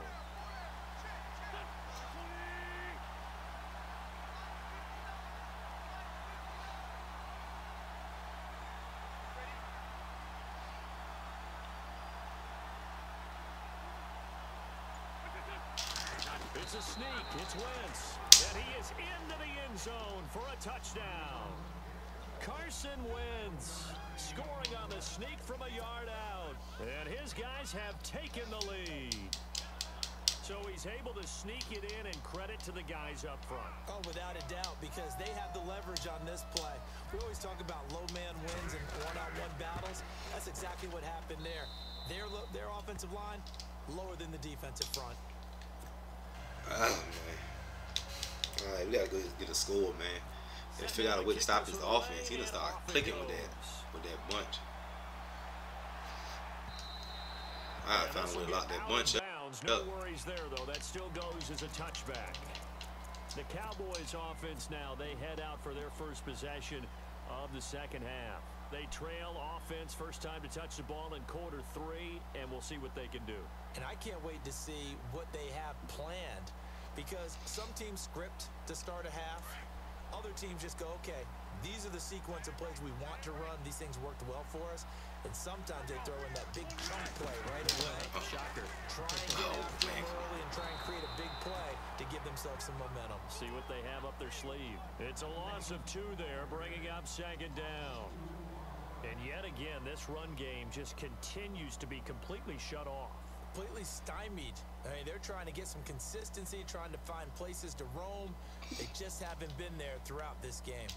It's a sneak. It's Wentz. And he is into the end zone for a touchdown. Carson Wentz scoring on the sneak from a yard out. And his guys have taken the lead. So he's able to sneak it in, and credit to the guys up front.
Oh, without a doubt, because they have the leverage on this play. We always talk about low man wins and one-on-one battles. That's exactly what happened there. Their, their offensive line, lower than the defensive front.
Oh, man. All right, we got to go get a score, man. And figure out a way to stop his offense. He done start clicking with that, with that bunch. I found a way to lock that bunch up.
No worries there, though. That still goes as a touchback. The Cowboys offense now, they head out for their first possession of the second half. They trail offense, first time to touch the ball in quarter three, and we'll see what they can do.
And I can't wait to see what they have planned, because some teams script to start a half. Other teams just go, okay, these are the sequence of plays we want to run. These things worked well for us. And sometimes they throw in that big chunk play right away. Shocker. Try and get
Oh,
after them
man.
early and try and create a big play to give themselves some momentum.
See what they have up their sleeve. It's a loss of two there, bringing up second down. And yet again, this run game just continues to be completely shut off.
Completely stymied. I mean, they're trying to get some consistency, trying to find places to roam. They just haven't been there throughout this game.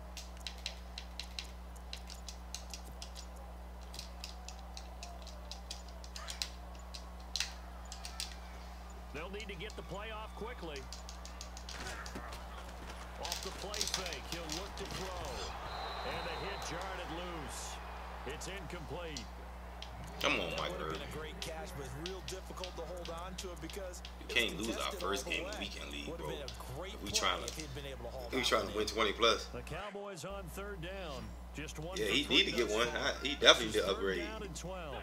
They'll need to get the play off quickly. Off the play fake, he'll look to throw. And the hit jarred it loose. It's incomplete.
Come on,
That
Mike
would have
Irvin.
been a great catch, but it's real difficult to hold on to it because
You
it
can't
was
lose our
contested
first
all the
game in
way.
weekend league,
Would have
bro.
been a great
If we
play
trying to,
if he'd been able to hold
if we
on
trying to
it.
win twenty plus.
The Cowboys on third down. Just one
Yeah,
for
he
three
need to get
thus
one.
far.
I, he definitely
This
did
is
upgrade.
Third down and twelve.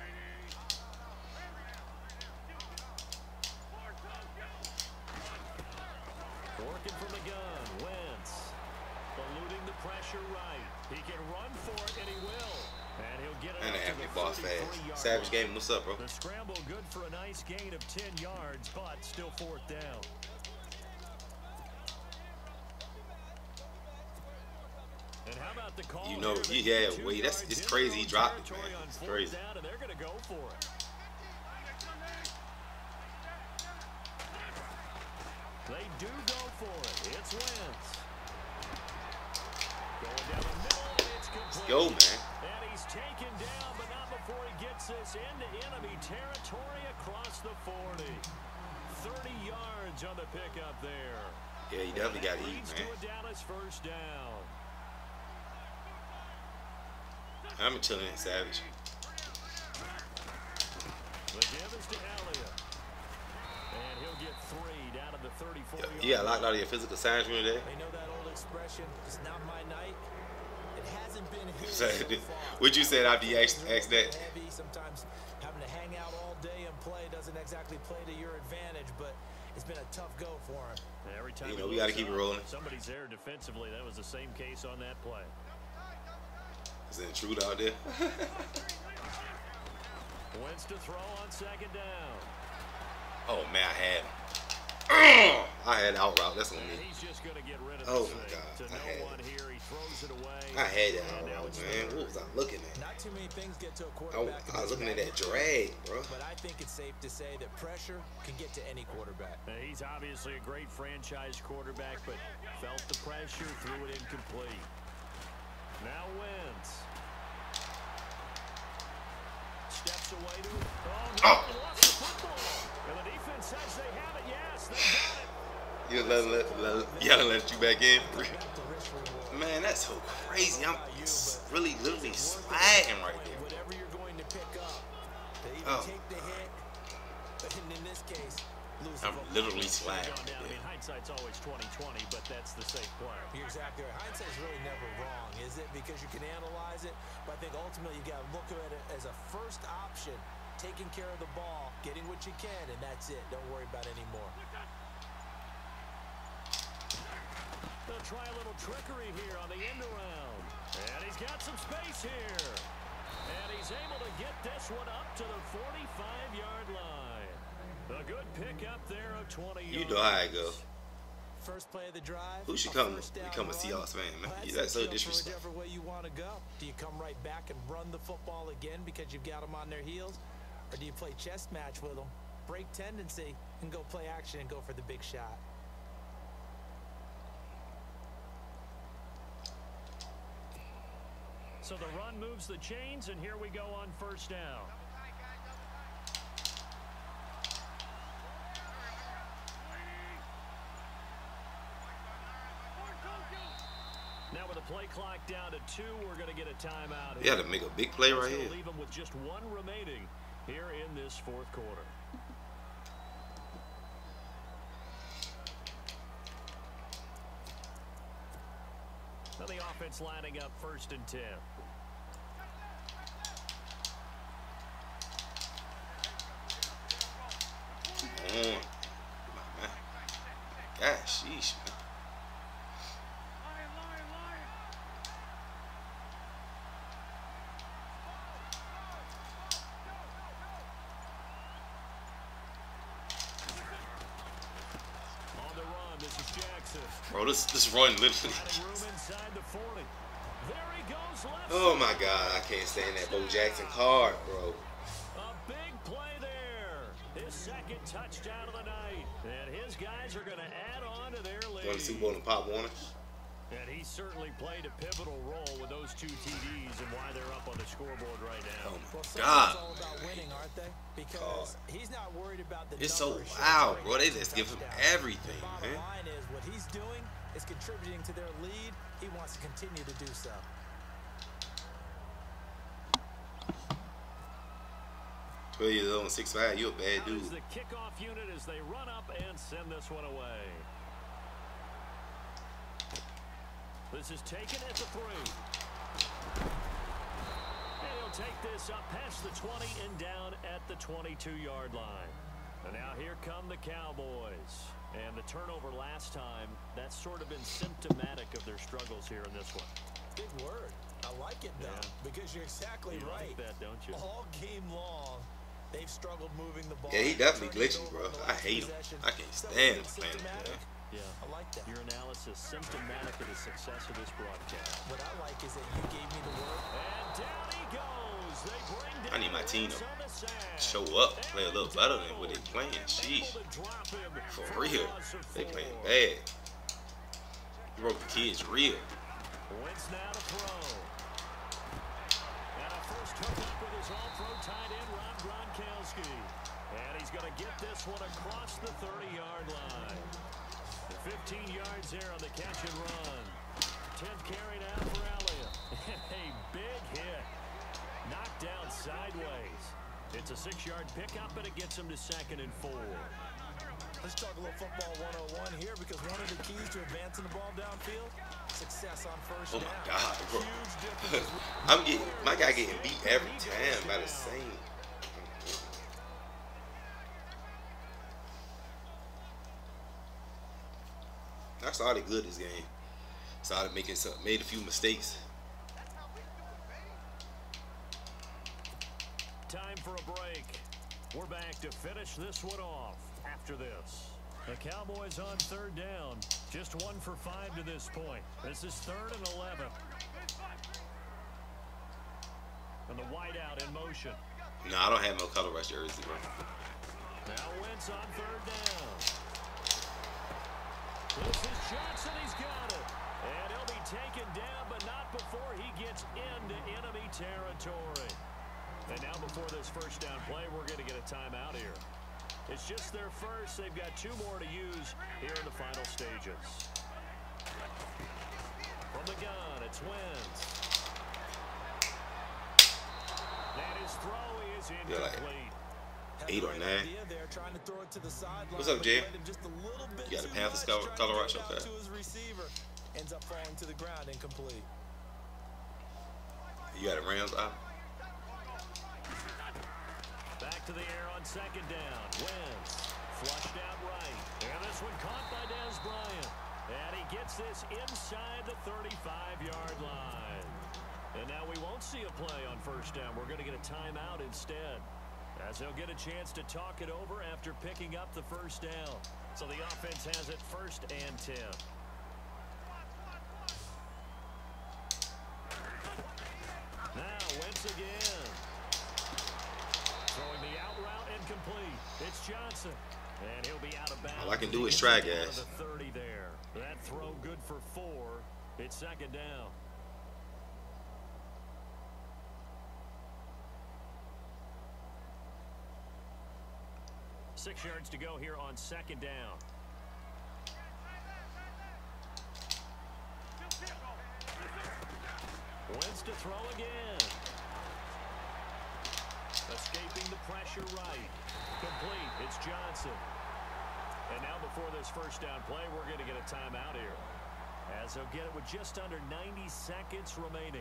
Working from the gun, Wentz. Eluding the pressure right. He can run for it, and he will. And he'll get it
And
out
they
to
have
the
me boss
thirty-three yard
fast. Savage
line.
game, what's up, bro?
The scramble good for a nice gain of ten yards, but still fourth down. And how about the call
You know,
here? They
yeah,
get two
wait, that's-
yards
it's
in
crazy
their
he
own
dropped it,
territory
man.
on
It's
fourth
crazy.
down, and they're going to go for it. They do go for it. It's Wentz. Going down the middle, and it's complete.
Go, man.
And he's taken down, but not before he gets this into enemy territory across the forty. thirty yards on the pickup there.
Yeah, he definitely got to eat,
Leads
man.
to a Dallas first down.
I'm a chilling Savage.
The give is to Elliott. And he'll get three down to the thirty-four yard
You got locked out of your physical science room today?
They know that old expression, it's not my night. It hasn't been his
So,
so far.
what you said after you asked, asked that?
Heavy, sometimes having to hang out all day and play doesn't exactly play to your advantage, but it's been a tough go for him.
Every time
You
he
know, we gotta
looks
keep it
up,
rolling.
Somebody's there defensively. That was the same case on that play.
Is it intrude out there?
Wentz to throw on second down.
Oh, man, I had him. I had out route. That's on
And
me.
he's just going to get rid of
Oh,
this
my
thing.
God.
To
I
no
had
one
it.
here. He throws it away.
I had that
And
out
now
route,
it's
man.
third.
What was I looking at?
Not too many things get to a
I,
quarterback.
I was looking at that drag, bro.
But I think it's safe to say that pressure can get to any quarterback.
Now, he's obviously a great franchise quarterback, but felt the pressure, threw it incomplete. Now Wentz. Steps away to it. Oh, no,
Oh.
he lost the football. And the defense says they have it. Yes, they got it.
You let, let, let, yeah, let you back in.
Back to risk reward.
Man, that's so crazy. I'm
About you, but
really, literally
it's worth it
swagging
at
right
this
there.
point. Whatever you're going to pick up, to either
Oh,
take the hit, and in this case, lose the
I'm
football.
literally
Should've
swagging
gone
right
down. I mean,
there.
hindsight's always twenty twenty, but that's the safe play.
You're exactly right. Hindsight's really never wrong, is it? Because you can analyze it, but I think ultimately you got to look at it as a first option, taking care of the ball, getting what you can, and that's it. Don't worry about any more.
They'll try a little trickery here on the end around. And he's got some space here. And he's able to get this one up to the forty-five yard line. A good pickup there of twenty
You
yards.
know how it go.
First play of the drive.
Who should
a
come
first down
become a
run.
Seahawks fan, man?
Well,
You
that's
that's so
up to you for
disrespectful.
whichever way you want to go. Do you come right back and run the football again because you've got them on their heels? Or do you play chess match with them, break tendency, and go play action and go for the big shot?
So the run moves the chains, and here we go on first down. Now with the play clock down to two, we're going to get a timeout.
You had to make a big play right
That's
here.
gonna leave them with just one remaining here in this fourth quarter. Now the offense lining up first and ten.
Come on. Come on, man. Gosh, sheesh, man.
On the run, this is Jackson.
Bro, this this run literally.
Room inside the forty. There he goes left.
Oh my God, I can't stand that Bo Jackson card, bro.
A big play there. His second touchdown of the night. And his guys are going to add on to their lead.
Won the Super Bowl and Pop Warner.
And he certainly played a pivotal role with those two T Ds and why they're up on the scoreboard right now.
Oh my
Well,
God.
Saban's all about winning, aren't they? Because he's not worried about the
It's so
numbers,
loud,
showing
bro. They
touchdowns
just give him
and touchdowns.
everything,
Bottom
man.
line is what he's doing is contributing to their lead. He wants to continue to do so.
twelve years old and six five, you a bad
How
dude.
is the kickoff unit as they run up and send this one away? This is taken at the three. And he'll take this up past the twenty and down at the twenty-two yard line. And now here come the Cowboys. And the turnover last time, that's sort of been symptomatic of their struggles here in this one.
Big word. I like it, though,
Yeah.
because you're exactly
You
right.
like that, don't you?
All game long, they've struggled moving the ball.
Yeah, he definitely
turning it
glitchy,
over
bro.
in the
I
last
hate him.
possession.
I can't
So
stand
it's
him, man.
symptomatic.
Yeah.
I like that.
Your analysis symptomatic of the success of this broadcast.
What I like is that you gave me the word.
And down he goes. They bring down
I need my team to
Wentz on the sack.
show up, play a little better than what they playing. Sheesh.
Able to drop him
For
a
real.
loss of
They
four.
playing bad. You broke the kids real.
Wentz now to throw. And a first hook up with his all-pro tight end, Rob Gronkowski. And he's going to get this one across the thirty yard line. fifteen yards there on the catch and run. tenth carry now for Elliott. A big hit. Knocked down sideways. It's a six yard pickup, and it gets him to second and four.
Let's talk a little football one oh one here, because one of the keys to advancing the ball downfield, success on first
Oh
down.
my God, bro.
Huge difference.
I'm getting my guy getting beat every time by the same. I started good this game. Started making some, made a few mistakes.
Time for a break. We're back to finish this one off after this. The Cowboys on third down. Just one for five to this point. This is third and eleven. And the wideout in motion.
No, I don't have no color rush jersey, bro.
Now Wentz on third down. This is Johnson. He's got it. And he'll be taken down, but not before he gets into enemy territory. And now before this first down play, we're going to get a timeout here. It's just their first. They've got two more to use here in the final stages. From the gun, it's Wentz. And his throw is
Yeah, like
incomplete.
eight or nine.
There, trying to throw it to the sideline,
What's up, Jay?
but he just a little bit
You got the
too
Panthers
much,
color,
trying
color
to
rush,
get it
okay.
out to his receiver. Ends up falling to the ground, incomplete.
You got a Rams out.
Back to the air on second down. Wentz flushed out right. And this one caught by Dez Bryant. And he gets this inside the thirty-five yard line. And now we won't see a play on first down. We're going to get a timeout instead, as they'll get a chance to talk it over after picking up the first down. So the offense has it first and ten. Now Wentz again. Throwing the out route incomplete. It's Johnson. And he'll be out of bounds.
All I can do is try,
Out of
guys.
the thirty there. That throw good for four. It's second down. Six yards to go here on second down. Wentz to throw again. A Escaping the pressure right. Complete. It's Johnson. And now before this first down play, we're going to get a timeout here, as they'll get it with just under ninety seconds remaining.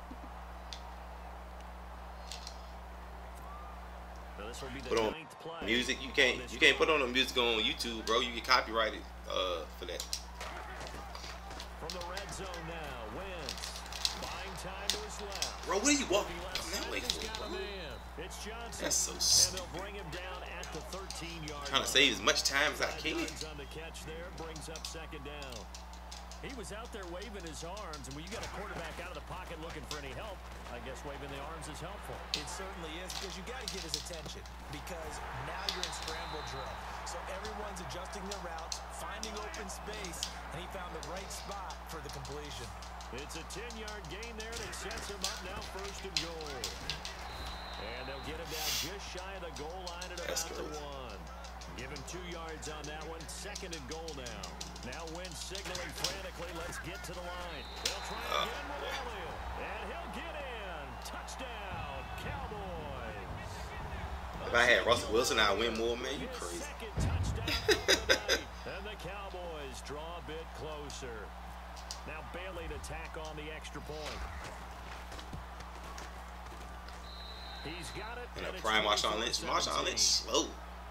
Now this will be the
put on
ninth play.
Music. You can't you can't put on the music on YouTube, bro. You get copyrighted uh, for that.
From the red zone now, Wentz buying time to his left.
Bro, what are you walking that way for, bro?
It's Johnson.
That's so
and
stupid.
they'll bring him down at the thirteen yard
Trying to save as much time as I can.
On the catch there, brings up second down. He was out there waving his arms, and when you got a quarterback out of the pocket looking for any help, I guess waving the arms is helpful.
It certainly is, because you got to get his attention, because now you're in scramble drill. So everyone's adjusting their routes, finding open space, and he found the right spot for the completion.
It's a ten yard gain there that sets him up now first and goal. And they'll get him down just shy of the goal line at about the one. Give him two yards on that one. Second and goal now. Now Wentz signaling frantically. Let's get to the line. They'll try
uh,
again with Elliott. And he'll get in. Touchdown, Cowboys.
If I had Russell Wilson, I'd win more, man. You crazy.
Second touchdown for the night. And the Cowboys draw a bit closer. Now Bailey to tack on the extra point. He's got it.
And a prime Marshawn Lynch. Marshawn Lynch slow.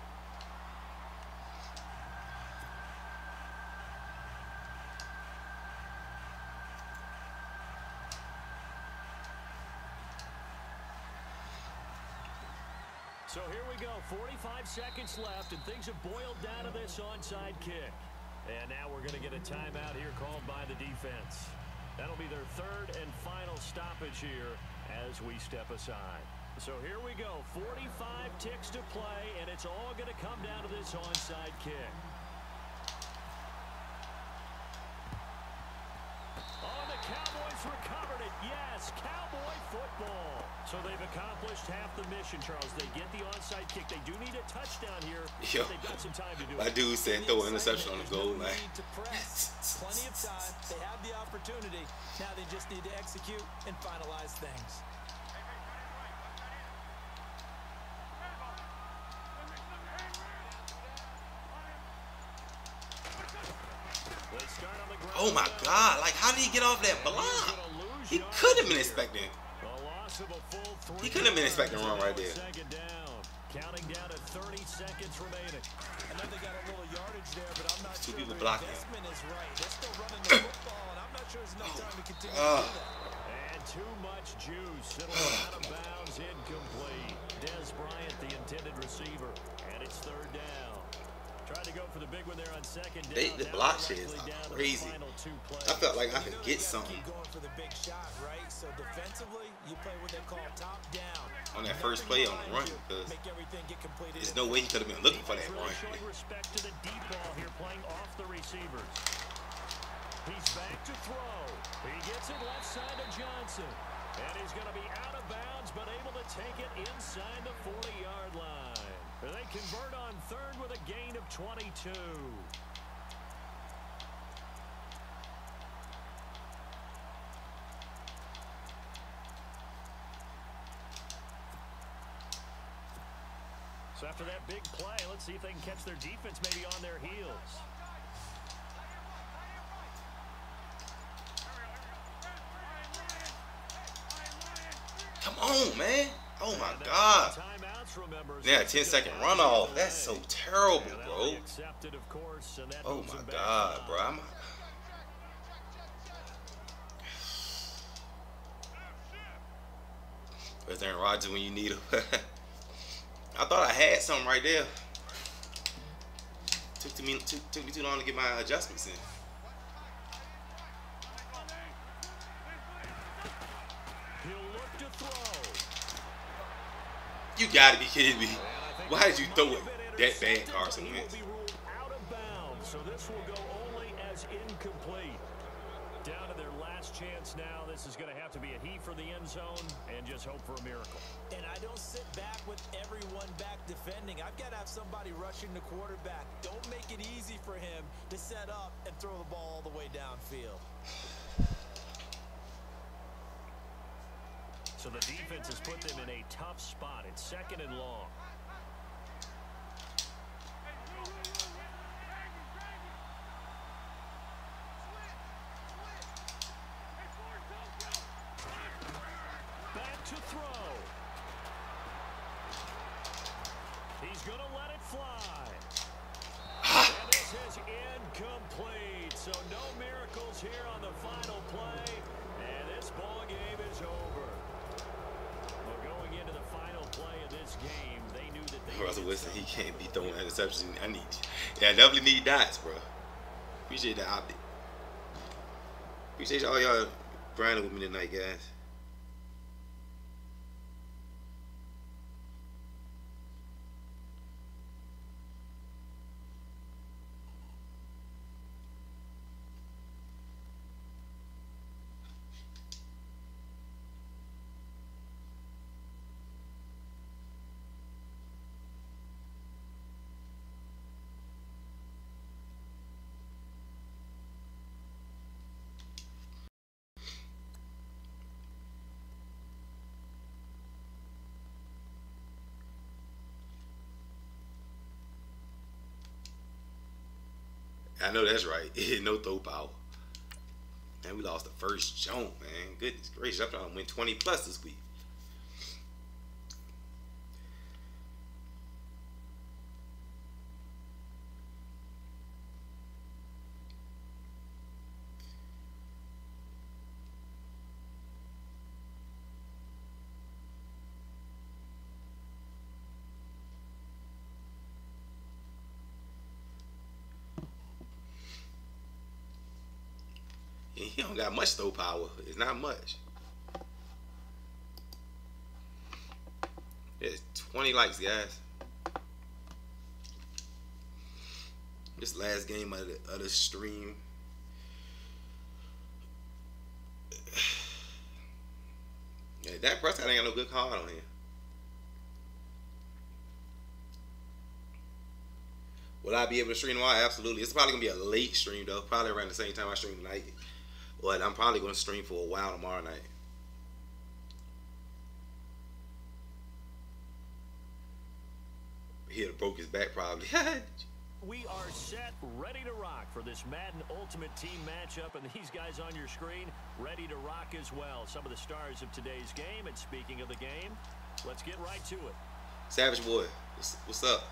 So here we go. forty-five seconds left, and things have boiled down to this onside kick. And now we're going to get a timeout here called by the defense. That'll be their third and final stoppage here as we step aside. So here we go, forty-five ticks to play, and it's all going to come down to this onside kick. Oh, the Cowboys recovered it. Yes, Cowboy football. So they've accomplished half the mission, Charles. They get the onside kick. They do need a touchdown here,
Yo,
but they've got some time to do
my
it.
dude said throw an interception on the goal line.
To press. Plenty of time. They have the opportunity. Now they just need to execute and finalize things.
Oh my God! Like, how did he get off that block? He could have been expecting. He could have been expecting a run right there.
Counting down to thirty seconds remaining.
I know they got a little yardage there, but I'm not
Two
sure
people
their
blocking.
investment is right. They're still running the football, and I'm not sure there's enough time to continue
Uh,
to do that.
And too much juice. It'll go out of bounds, incomplete. Dez Bryant, the intended receiver, and it's third down. Tried to go for the big one there on second down.
They, the block shit is crazy. I felt like I could get something
Keep going for the big shot, right? So defensively, you play what they call top down.
on that first play on the run, because
Make everything get completed.
there's no way he could have been looking for that run.
Really showing respect to the deep ball here, playing off the receivers. He's back to throw. He gets it left side to Johnson. And he's going to be out of bounds, but able to take it inside the forty yard line. They convert on third with a gain of twenty-two. So after that big play, let's see if they can catch their defense maybe on their heels.
Come on, man. Oh my God. Yeah, ten second runoff. That's so terrible, bro. Oh my God, bro. I'm Where's Aaron Rodgers when you need him? I thought I had something right there. Took to me took, took me too long to get my adjustments in. You gotta be kidding me. Why did you throw it that bad, Carson Wentz?
Out of bounds, so this will go only as incomplete. Down to their last chance now. This is going to have to be a heave for the end zone and just hope for a miracle.
And I don't sit back with everyone back defending. I've got to have somebody rushing the quarterback. Don't make it easy for him to set up and throw the ball all the way downfield.
So the defense has put them in a tough spot. It's second and long. Back to throw. He's going to let it fly. And this is incomplete. So no miracles here on the final play. And this ball game is over. Well, going into the final play of this game, they knew that they
Russell Wilson, he can't be throwing interceptions. I need, yeah, I definitely need dots, bro. Appreciate the optic. Appreciate all y'all grinding with me tonight, guys. I know that's right. No throw power. Man, we lost the first jump, man. Goodness gracious. I'm trying to win twenty plus this week. He don't got much throw power. It's not much. There's twenty likes, guys. This last game of the, of the stream. Yeah, Dak Prescott ain't got no good card on here. Will I be able to stream tomorrow? Absolutely. It's probably gonna be a late stream though. Probably around the same time I stream tonight. But I'm probably gonna stream for a while tomorrow night. He'd have broke his back probably.
We are set, ready to rock for this Madden Ultimate Team matchup, and these guys on your screen ready to rock as well. Some of the stars of today's game, and speaking of the game, let's get right to it.
Savage Boy, what's, what's up?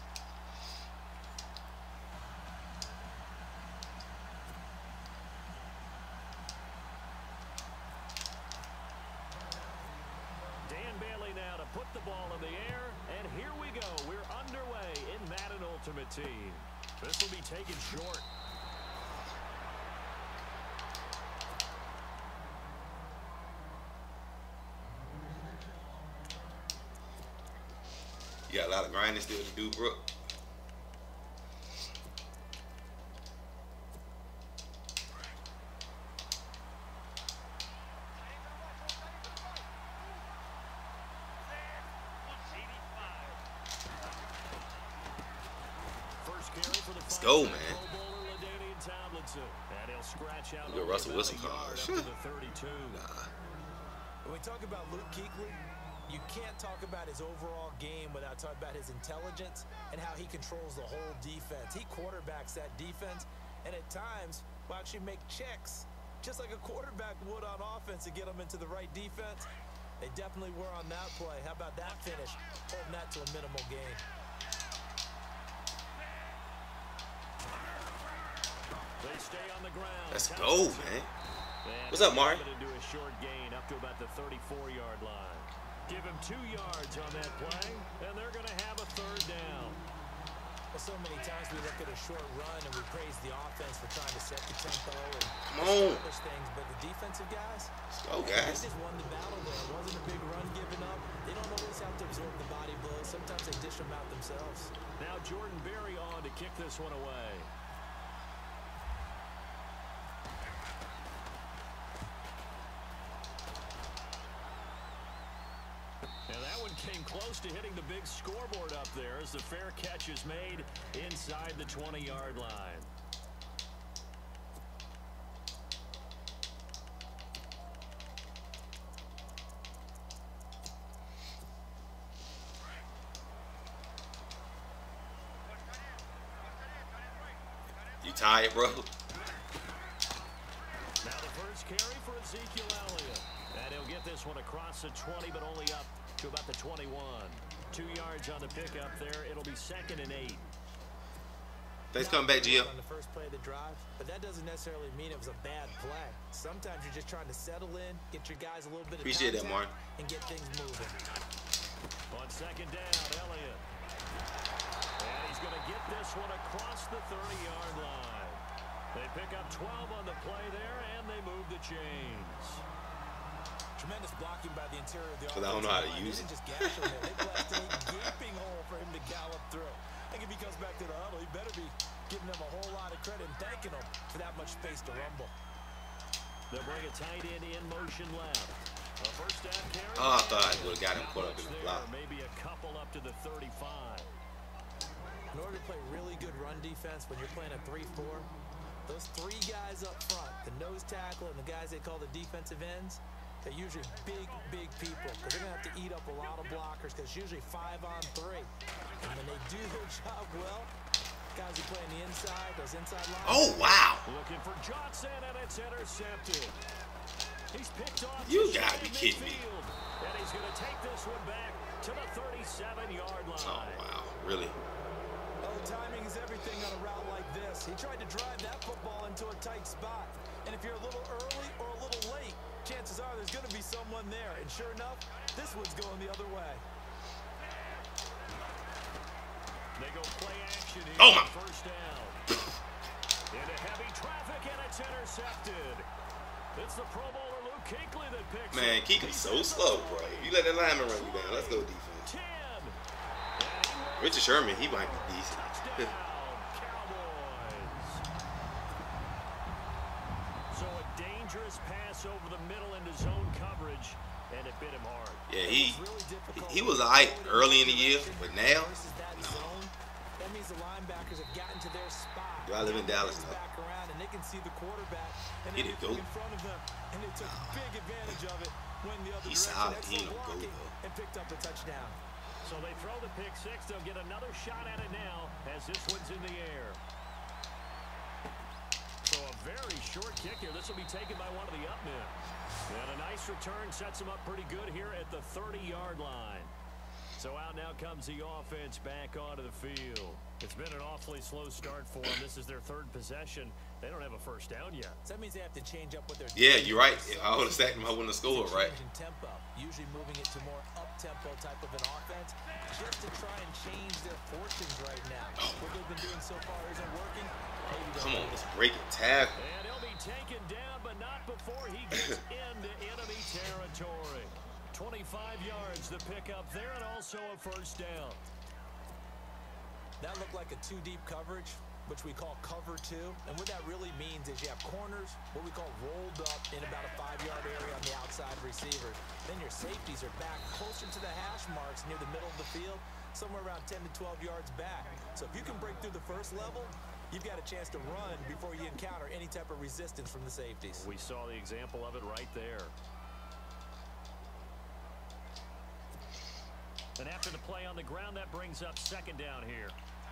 Dan Bailey now to put the ball in the air, and here we go. We're underway in Madden Ultimate Team. This will be taken short.
You got a lot of grinding still to do, Brooke. Let's go, man. You got Russell Wilson card. Nah.
When we talk about Luke Kuechly, you can't talk about his overall game without talking about his intelligence and how he controls the whole defense. He quarterbacks that defense, and at times will actually make checks, just like a quarterback would on offense to get them into the right defense. They definitely were on that play. How about that finish? Holding that to a minimal gain.
They stay on the ground.
Let's go, man. What's up, Mark?
Do a short gain up to about the thirty-four yard line. Give him two yards on that play, and they're going to have a third down.
Well, so many times we look at a short run and we praise the offense for trying to set the tempo and
Come on.
establish things, but the defensive guys,
Let's go, guys.
they just won the battle there. It wasn't a big run given up. They don't always have to absorb the body blows. Sometimes they dish them out themselves.
Now Jordan Berry on to kick this one away. And that one came close to hitting the big scoreboard up there as the fair catch is made inside the twenty yard line.
You tired, bro?
Now the first carry for Ezekiel Elliott. And he'll get this one across the twenty, but only up to about the twenty-one. Two yards on the pickup there. It'll be second and eight.
Thanks for coming back, Gio.
On the first play of the drive, but that doesn't necessarily mean it was a bad play. Sometimes you're just trying to settle in, get your guys a little bit of
Appreciate that,
contact,
Martin.
and get things moving.
On second down, Elliott. And he's going to get this one across the thirty-yard line. They pick up twelve on the play there, and they move the chains.
Tremendous blocking by the interior of the
Because I don't know how to
line.
use
They
it.
didn't just gash him there. They blasted a gaping hole for him to gallop through. I think if he comes back to the huddle, he better be giving them a whole lot of credit and thanking them for that much space to rumble.
They'll bring a tight end in motion left. A first down carry.
Oh, I thought I would have got him caught up in the block.
Maybe a couple up to the thirty-five.
In order to play really good run defense when you're playing a three four, those three guys up front, the nose tackle and the guys they call the defensive ends, they're usually big, big people because they're going to have to eat up a lot of blockers because it's usually five on three. And when they do their job well, guys who play on the inside, those inside lines.
Oh, wow.
Looking for Johnson, and it's intercepted. He's picked off.
You gotta be kidding me.
And he's going to take this one back to the thirty-seven-yard line.
Oh, wow. Really?
Oh, timing is everything on a route like this. He tried to drive that football into a tight spot. And if you're a little early or a little late, chances are there's going to be someone there. And sure enough, this one's going the other way.
They go play action here.
Oh, my.
First down. Into heavy traffic, and it's intercepted. It's the Pro Bowler Luke Kuechly that picks
Man,
it.
Kuechly's so slow, bro. You let that lineman run you down. Let's go defense.
ten.
Richard Sherman, he might be decent.
Touchdown, Cowboys. So a dangerous pass over the middle into zone coverage, and it bit him hard.
Yeah, he
It's really difficult
he was all right early in the year, but now,
versus that
no.
zone, that means the linebackers have gotten to their spot.
Do I live in Dallas now?
Back around and they can see the quarterback and
He didn't
everything
go.
in front of them, and they took big advantage of it when the other
He's
direction.
solid. He
Excellent
ain't gonna go,
blocking,
though.
and picked up a touchdown.
So they throw the pick six. They'll get another shot at it now as this one's in the air. So a very short kick here. This will be taken by one of the up men. And a nice return sets them up pretty good here at the thirty-yard line. So out now comes the offense back onto the field. It's been an awfully slow start for them. This is their third possession. They don't have a first down yet.
So that means they have to change up what they're
Yeah,
doing.
you're right. If I would have sacked him, I wouldn't have scored, right?
Change in tempo, usually moving it to more up-tempo type of an offense, just to try and change their fortunes right now. What they've been doing so far isn't working. Maybe they'll
Come on,
do
let's
it.
break it. Tackle.
And he'll be taken down, but not before he gets into enemy territory. twenty-five yards to pick up there, and also a first down.
That looked like a two-deep coverage, which we call cover two. And what that really means is you have corners, what we call rolled up in about a five-yard area on the outside receiver. Then your safeties are back closer to the hash marks near the middle of the field, somewhere around ten to twelve yards back. So if you can break through the first level, you've got a chance to run before you encounter any type of resistance from the safeties.
We saw the example of it right there. And after the play on the ground, that brings up second down here.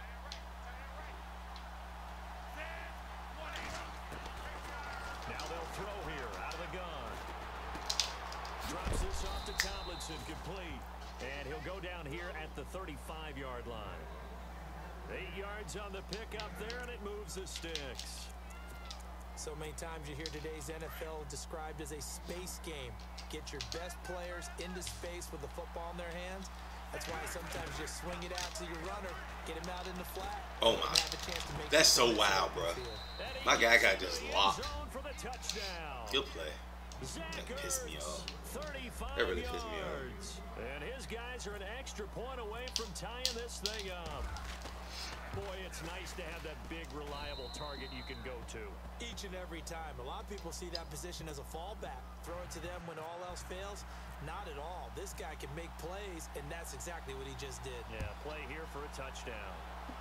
Now they'll throw here out of the gun. Drops this off to Tomlinson, complete. And he'll go down here at the thirty-five-yard line. Eight yards on the pickup there, and it moves the sticks.
So many times you hear today's N F L described as a space game. Get your best players into space with the football in their hands. That's why sometimes you swing it out to your runner, get him out in the flat.
Oh, my. That's so wild, bro. My guy got just locked. Good play. That pissed me off. That really pissed me off.
And his guys are an extra point away from tying this thing up. Boy, it's nice to have that big, reliable target you can go to.
Each and every time. A lot of people see that position as a fallback. Throw it to them when all else fails. Not at all. This guy can make plays, and that's exactly what he just did.
Yeah, play here for a touchdown.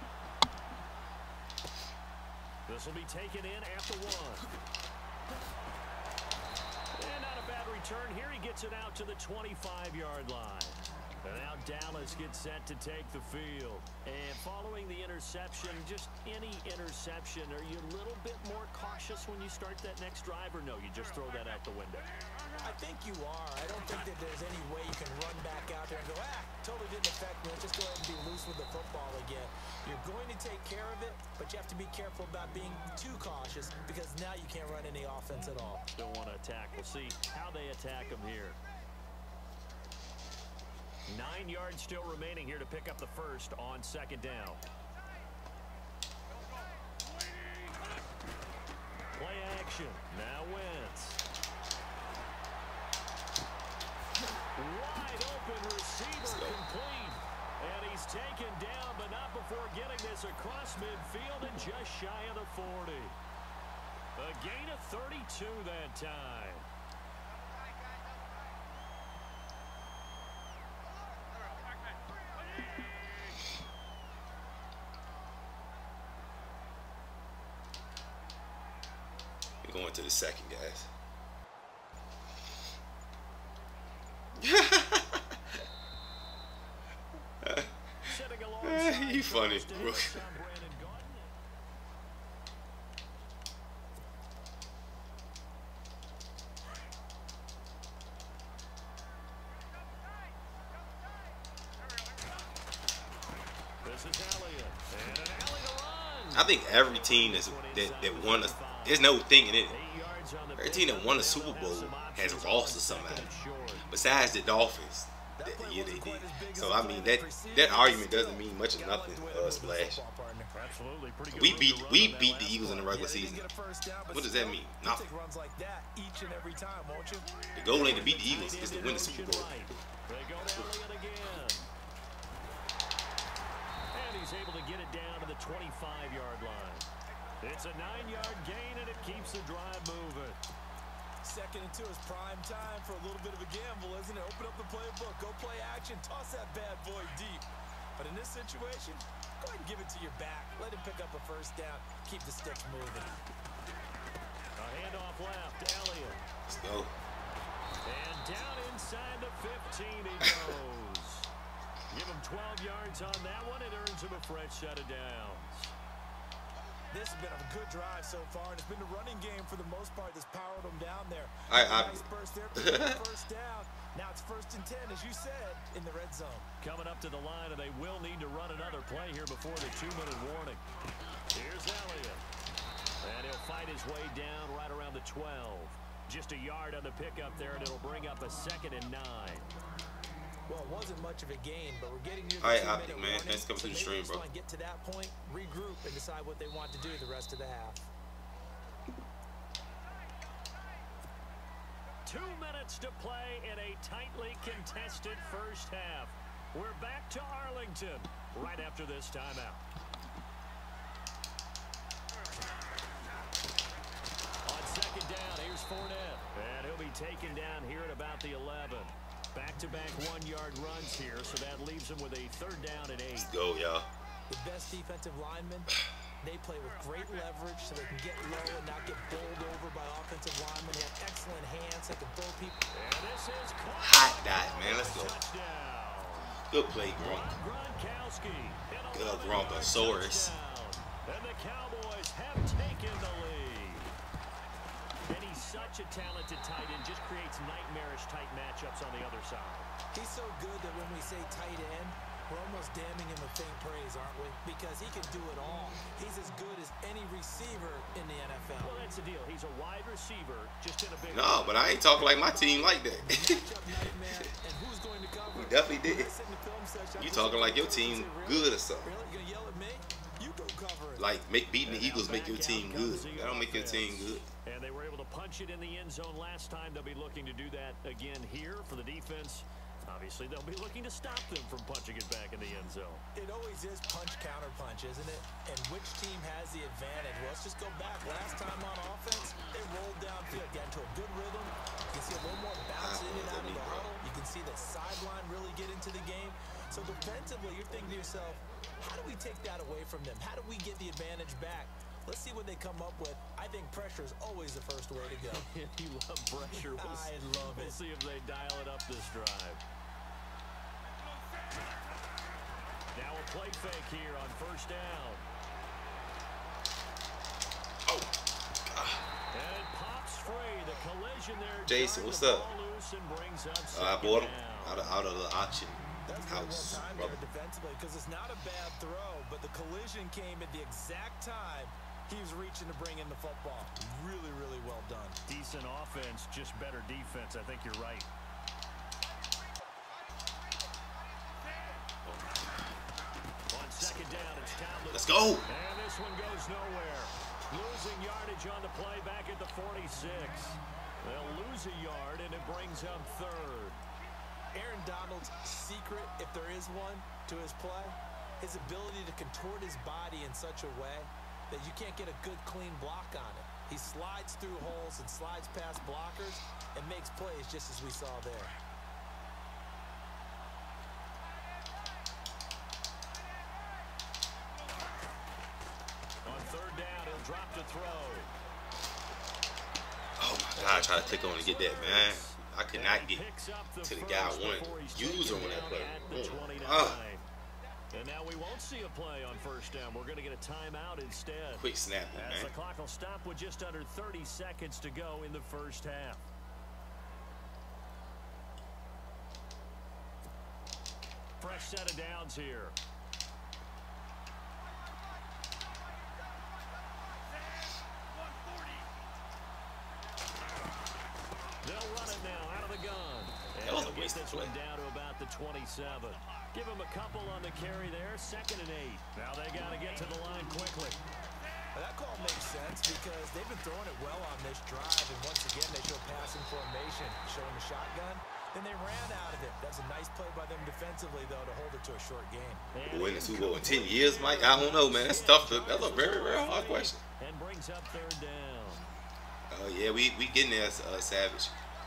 This will be taken in at the one. And not a bad return here. He gets it out to the twenty-five-yard line. And now Dallas gets set to take the field. And following the interception, just any interception, are you a little bit more cautious when you start that next drive, or no, you just throw that out the window?
I think you are. I don't think that there's any way you can run back out there and go, ah, totally didn't affect me. Let's just go ahead and be loose with the football again. You're going to take care of it, but you have to be careful about being too cautious because now you can't run any offense at all.
Still want to attack. We'll see how they attack them here. Nine yards still remaining here to pick up the first on second down. Play action. Now Wentz. Wide open receiver complete. And he's taken down, but not before getting this across midfield and just shy of the forty. A gain of thirty-two that time.
We're going to the second, guys. You funny, Brooke.
This is Elliott. And an alley to run.
I think every team that's, that that won a, there's no thinking in it. Every team that won a Super Bowl has lost to somebody. Besides the Dolphins. That, yeah, they did. So I mean that that argument doesn't mean much of nothing, uh, Splash. We beat we beat the Eagles in the regular season. What does that mean? Nothing. The goal ain't to beat the Eagles, it's to win the Super Bowl.
And he's able to get it down to the twenty-five yard line. It's a nine yard gain and it keeps the drive moving.
Second and two is prime time for a little bit of a gamble, isn't it? Open up the playbook, go play action, toss that bad boy deep. But in this situation, go ahead and give it to your back. Let him pick up a first down. Keep the sticks moving.
A handoff left, Elliott.
Let's go.
And down inside the fifteen he goes. Give him twelve yards on that one. It earns him a fresh set of downs.
This has been a good drive so far, and it's been a running game for the most part that's powered them down there.
I, I,
nice burst there, first down. Now it's first and ten, as you said, in the red zone.
Coming up to the line, and they will need to run another play here before the two-minute warning. Here's Elliott. And he'll fight his way down right around the twelve. Just a yard on the pickup there, and it'll bring up a second and nine.
Well, it wasn't much of a gain, but we're getting near the
All right,
two-minute
Optic, man.
warning.
Thanks for coming
So
to the stream, bro.
Want to get to that point, regroup, and decide what they want to do the rest of the half.
Two minutes to play in a tightly contested first half. We're back to Arlington right after this timeout. On second down, here's Fournette. And he'll be taken down here at about the eleven. Back-to-back one-yard runs here, so that leaves him with a third down and eight.
Let's go, y'all.
The best defensive linemen, they play with great leverage so they can get low and not get bowled over by offensive linemen. They have excellent hands. They can throw people.
And this is
Hot dot, man. Let's go.
touchdown.
Good play, Gronk.
Gronkowski.
Good Brontosaurus.
And the Cowboys have taken the lead. And he's such a talented tight end, just creates nightmarish tight matchups on the other side.
He's so good that when we say tight end, we're almost damning him with faint praise, aren't we? Because he can do it all. He's as good as any receiver in the N F L.
Well, that's the deal. He's a wide receiver, just in a big...
No, but I ain't talking like my team like that.
And who's going to cover?
We definitely did. You talking like your team good or something.
Really? You gonna yell at me? You go cover it.
Like, make beating the Eagles make your team good. That don't make your team good.
And they were able to punch it in the end zone last time. They'll be looking to do that again here for the defense. Obviously, they'll be looking to stop them from punching it back in the end zone.
It always is punch, counter punch, isn't it? And which team has the advantage? Well, let's just go back. Last time on offense, they rolled downfield, got into a good rhythm. You can see a little more bounce in and out of the huddle. You can see the sideline really get into the game. So defensively, you're thinking to yourself, how do we take that away from them? How do we get the advantage back? Let's see what they come up with. I think pressure is always the first way to go.
You love pressure. We'll
I love
we'll
it.
see if they dial it up this drive. play fake here on first down.
Oh, God.
And it pops free. The collision there.
Jason, what's up? Uh, I bought him out of, out of the auction
That's
house.
time there defensively because it's not a bad throw, but the collision came at the exact time he was reaching to bring in the football. Really, really well done.
Decent offense, just better defense. I think you're right. On second down, it's time to...
Let's go.
And this one goes nowhere. Losing yardage on the play back at the forty-six. They'll lose a yard, and it brings up third.
Aaron Donald's secret, if there is one, to his play, his ability to contort his body in such a way that you can't get a good, clean block on it. He slides through holes and slides past blockers and makes plays just as we saw there.
On third down, he'll drop to throw.
Oh my God, I tried to click on to get that, man. I could not get to the guy I wanted to use on that play. Oh.
And now we won't see a play on first down. We're going to get a timeout instead.
Quick snap, man.
As the clock will stop with just under thirty seconds to go in the first half. Fresh set of downs here. They'll run it now out of the gun. And
That was a
they'll get
wasted
this
play.
one down to about the twenty-seven. Give them a couple on the carry there. Second and eight. Now they got to get to the line quickly.
Well, that call makes sense because they've been throwing it well on this drive, and once again they show passing formation, showing the shotgun. Then they ran out of it. That's a nice play by them defensively, though, to hold it to a short game.
Win the Super Bowl in ten years, Mike? I don't know, man. That's tough. To, that's a very, very hard question.
And brings up third down.
Oh, yeah, we, we getting there, uh, Savage.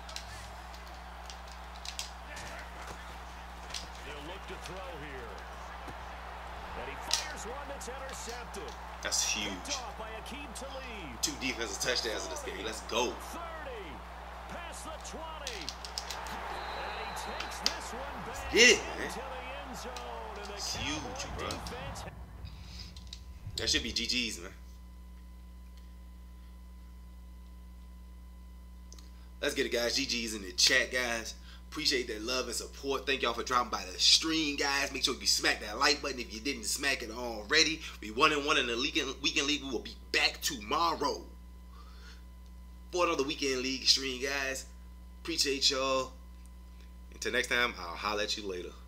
They'll look to throw here. And he fires one that's intercepted.
That's huge.
Picked off by Aqib Talib.
Two defensive touchdowns in this game. Let's go.
thirty. Past the twenty. And he takes this one back
Get it, man.
into the end zone. And the
It's huge,
Cowboy
bro.
defense.
That should be G G's, man. Let's get it, guys. G G's in the chat, guys. Appreciate that love and support. Thank y'all for dropping by the stream, guys. Make sure you smack that like button if you didn't smack it already. We one and one in the weekend weekend league. We will be back tomorrow for another weekend league stream, guys. Appreciate y'all. Until next time, I'll holler at you later.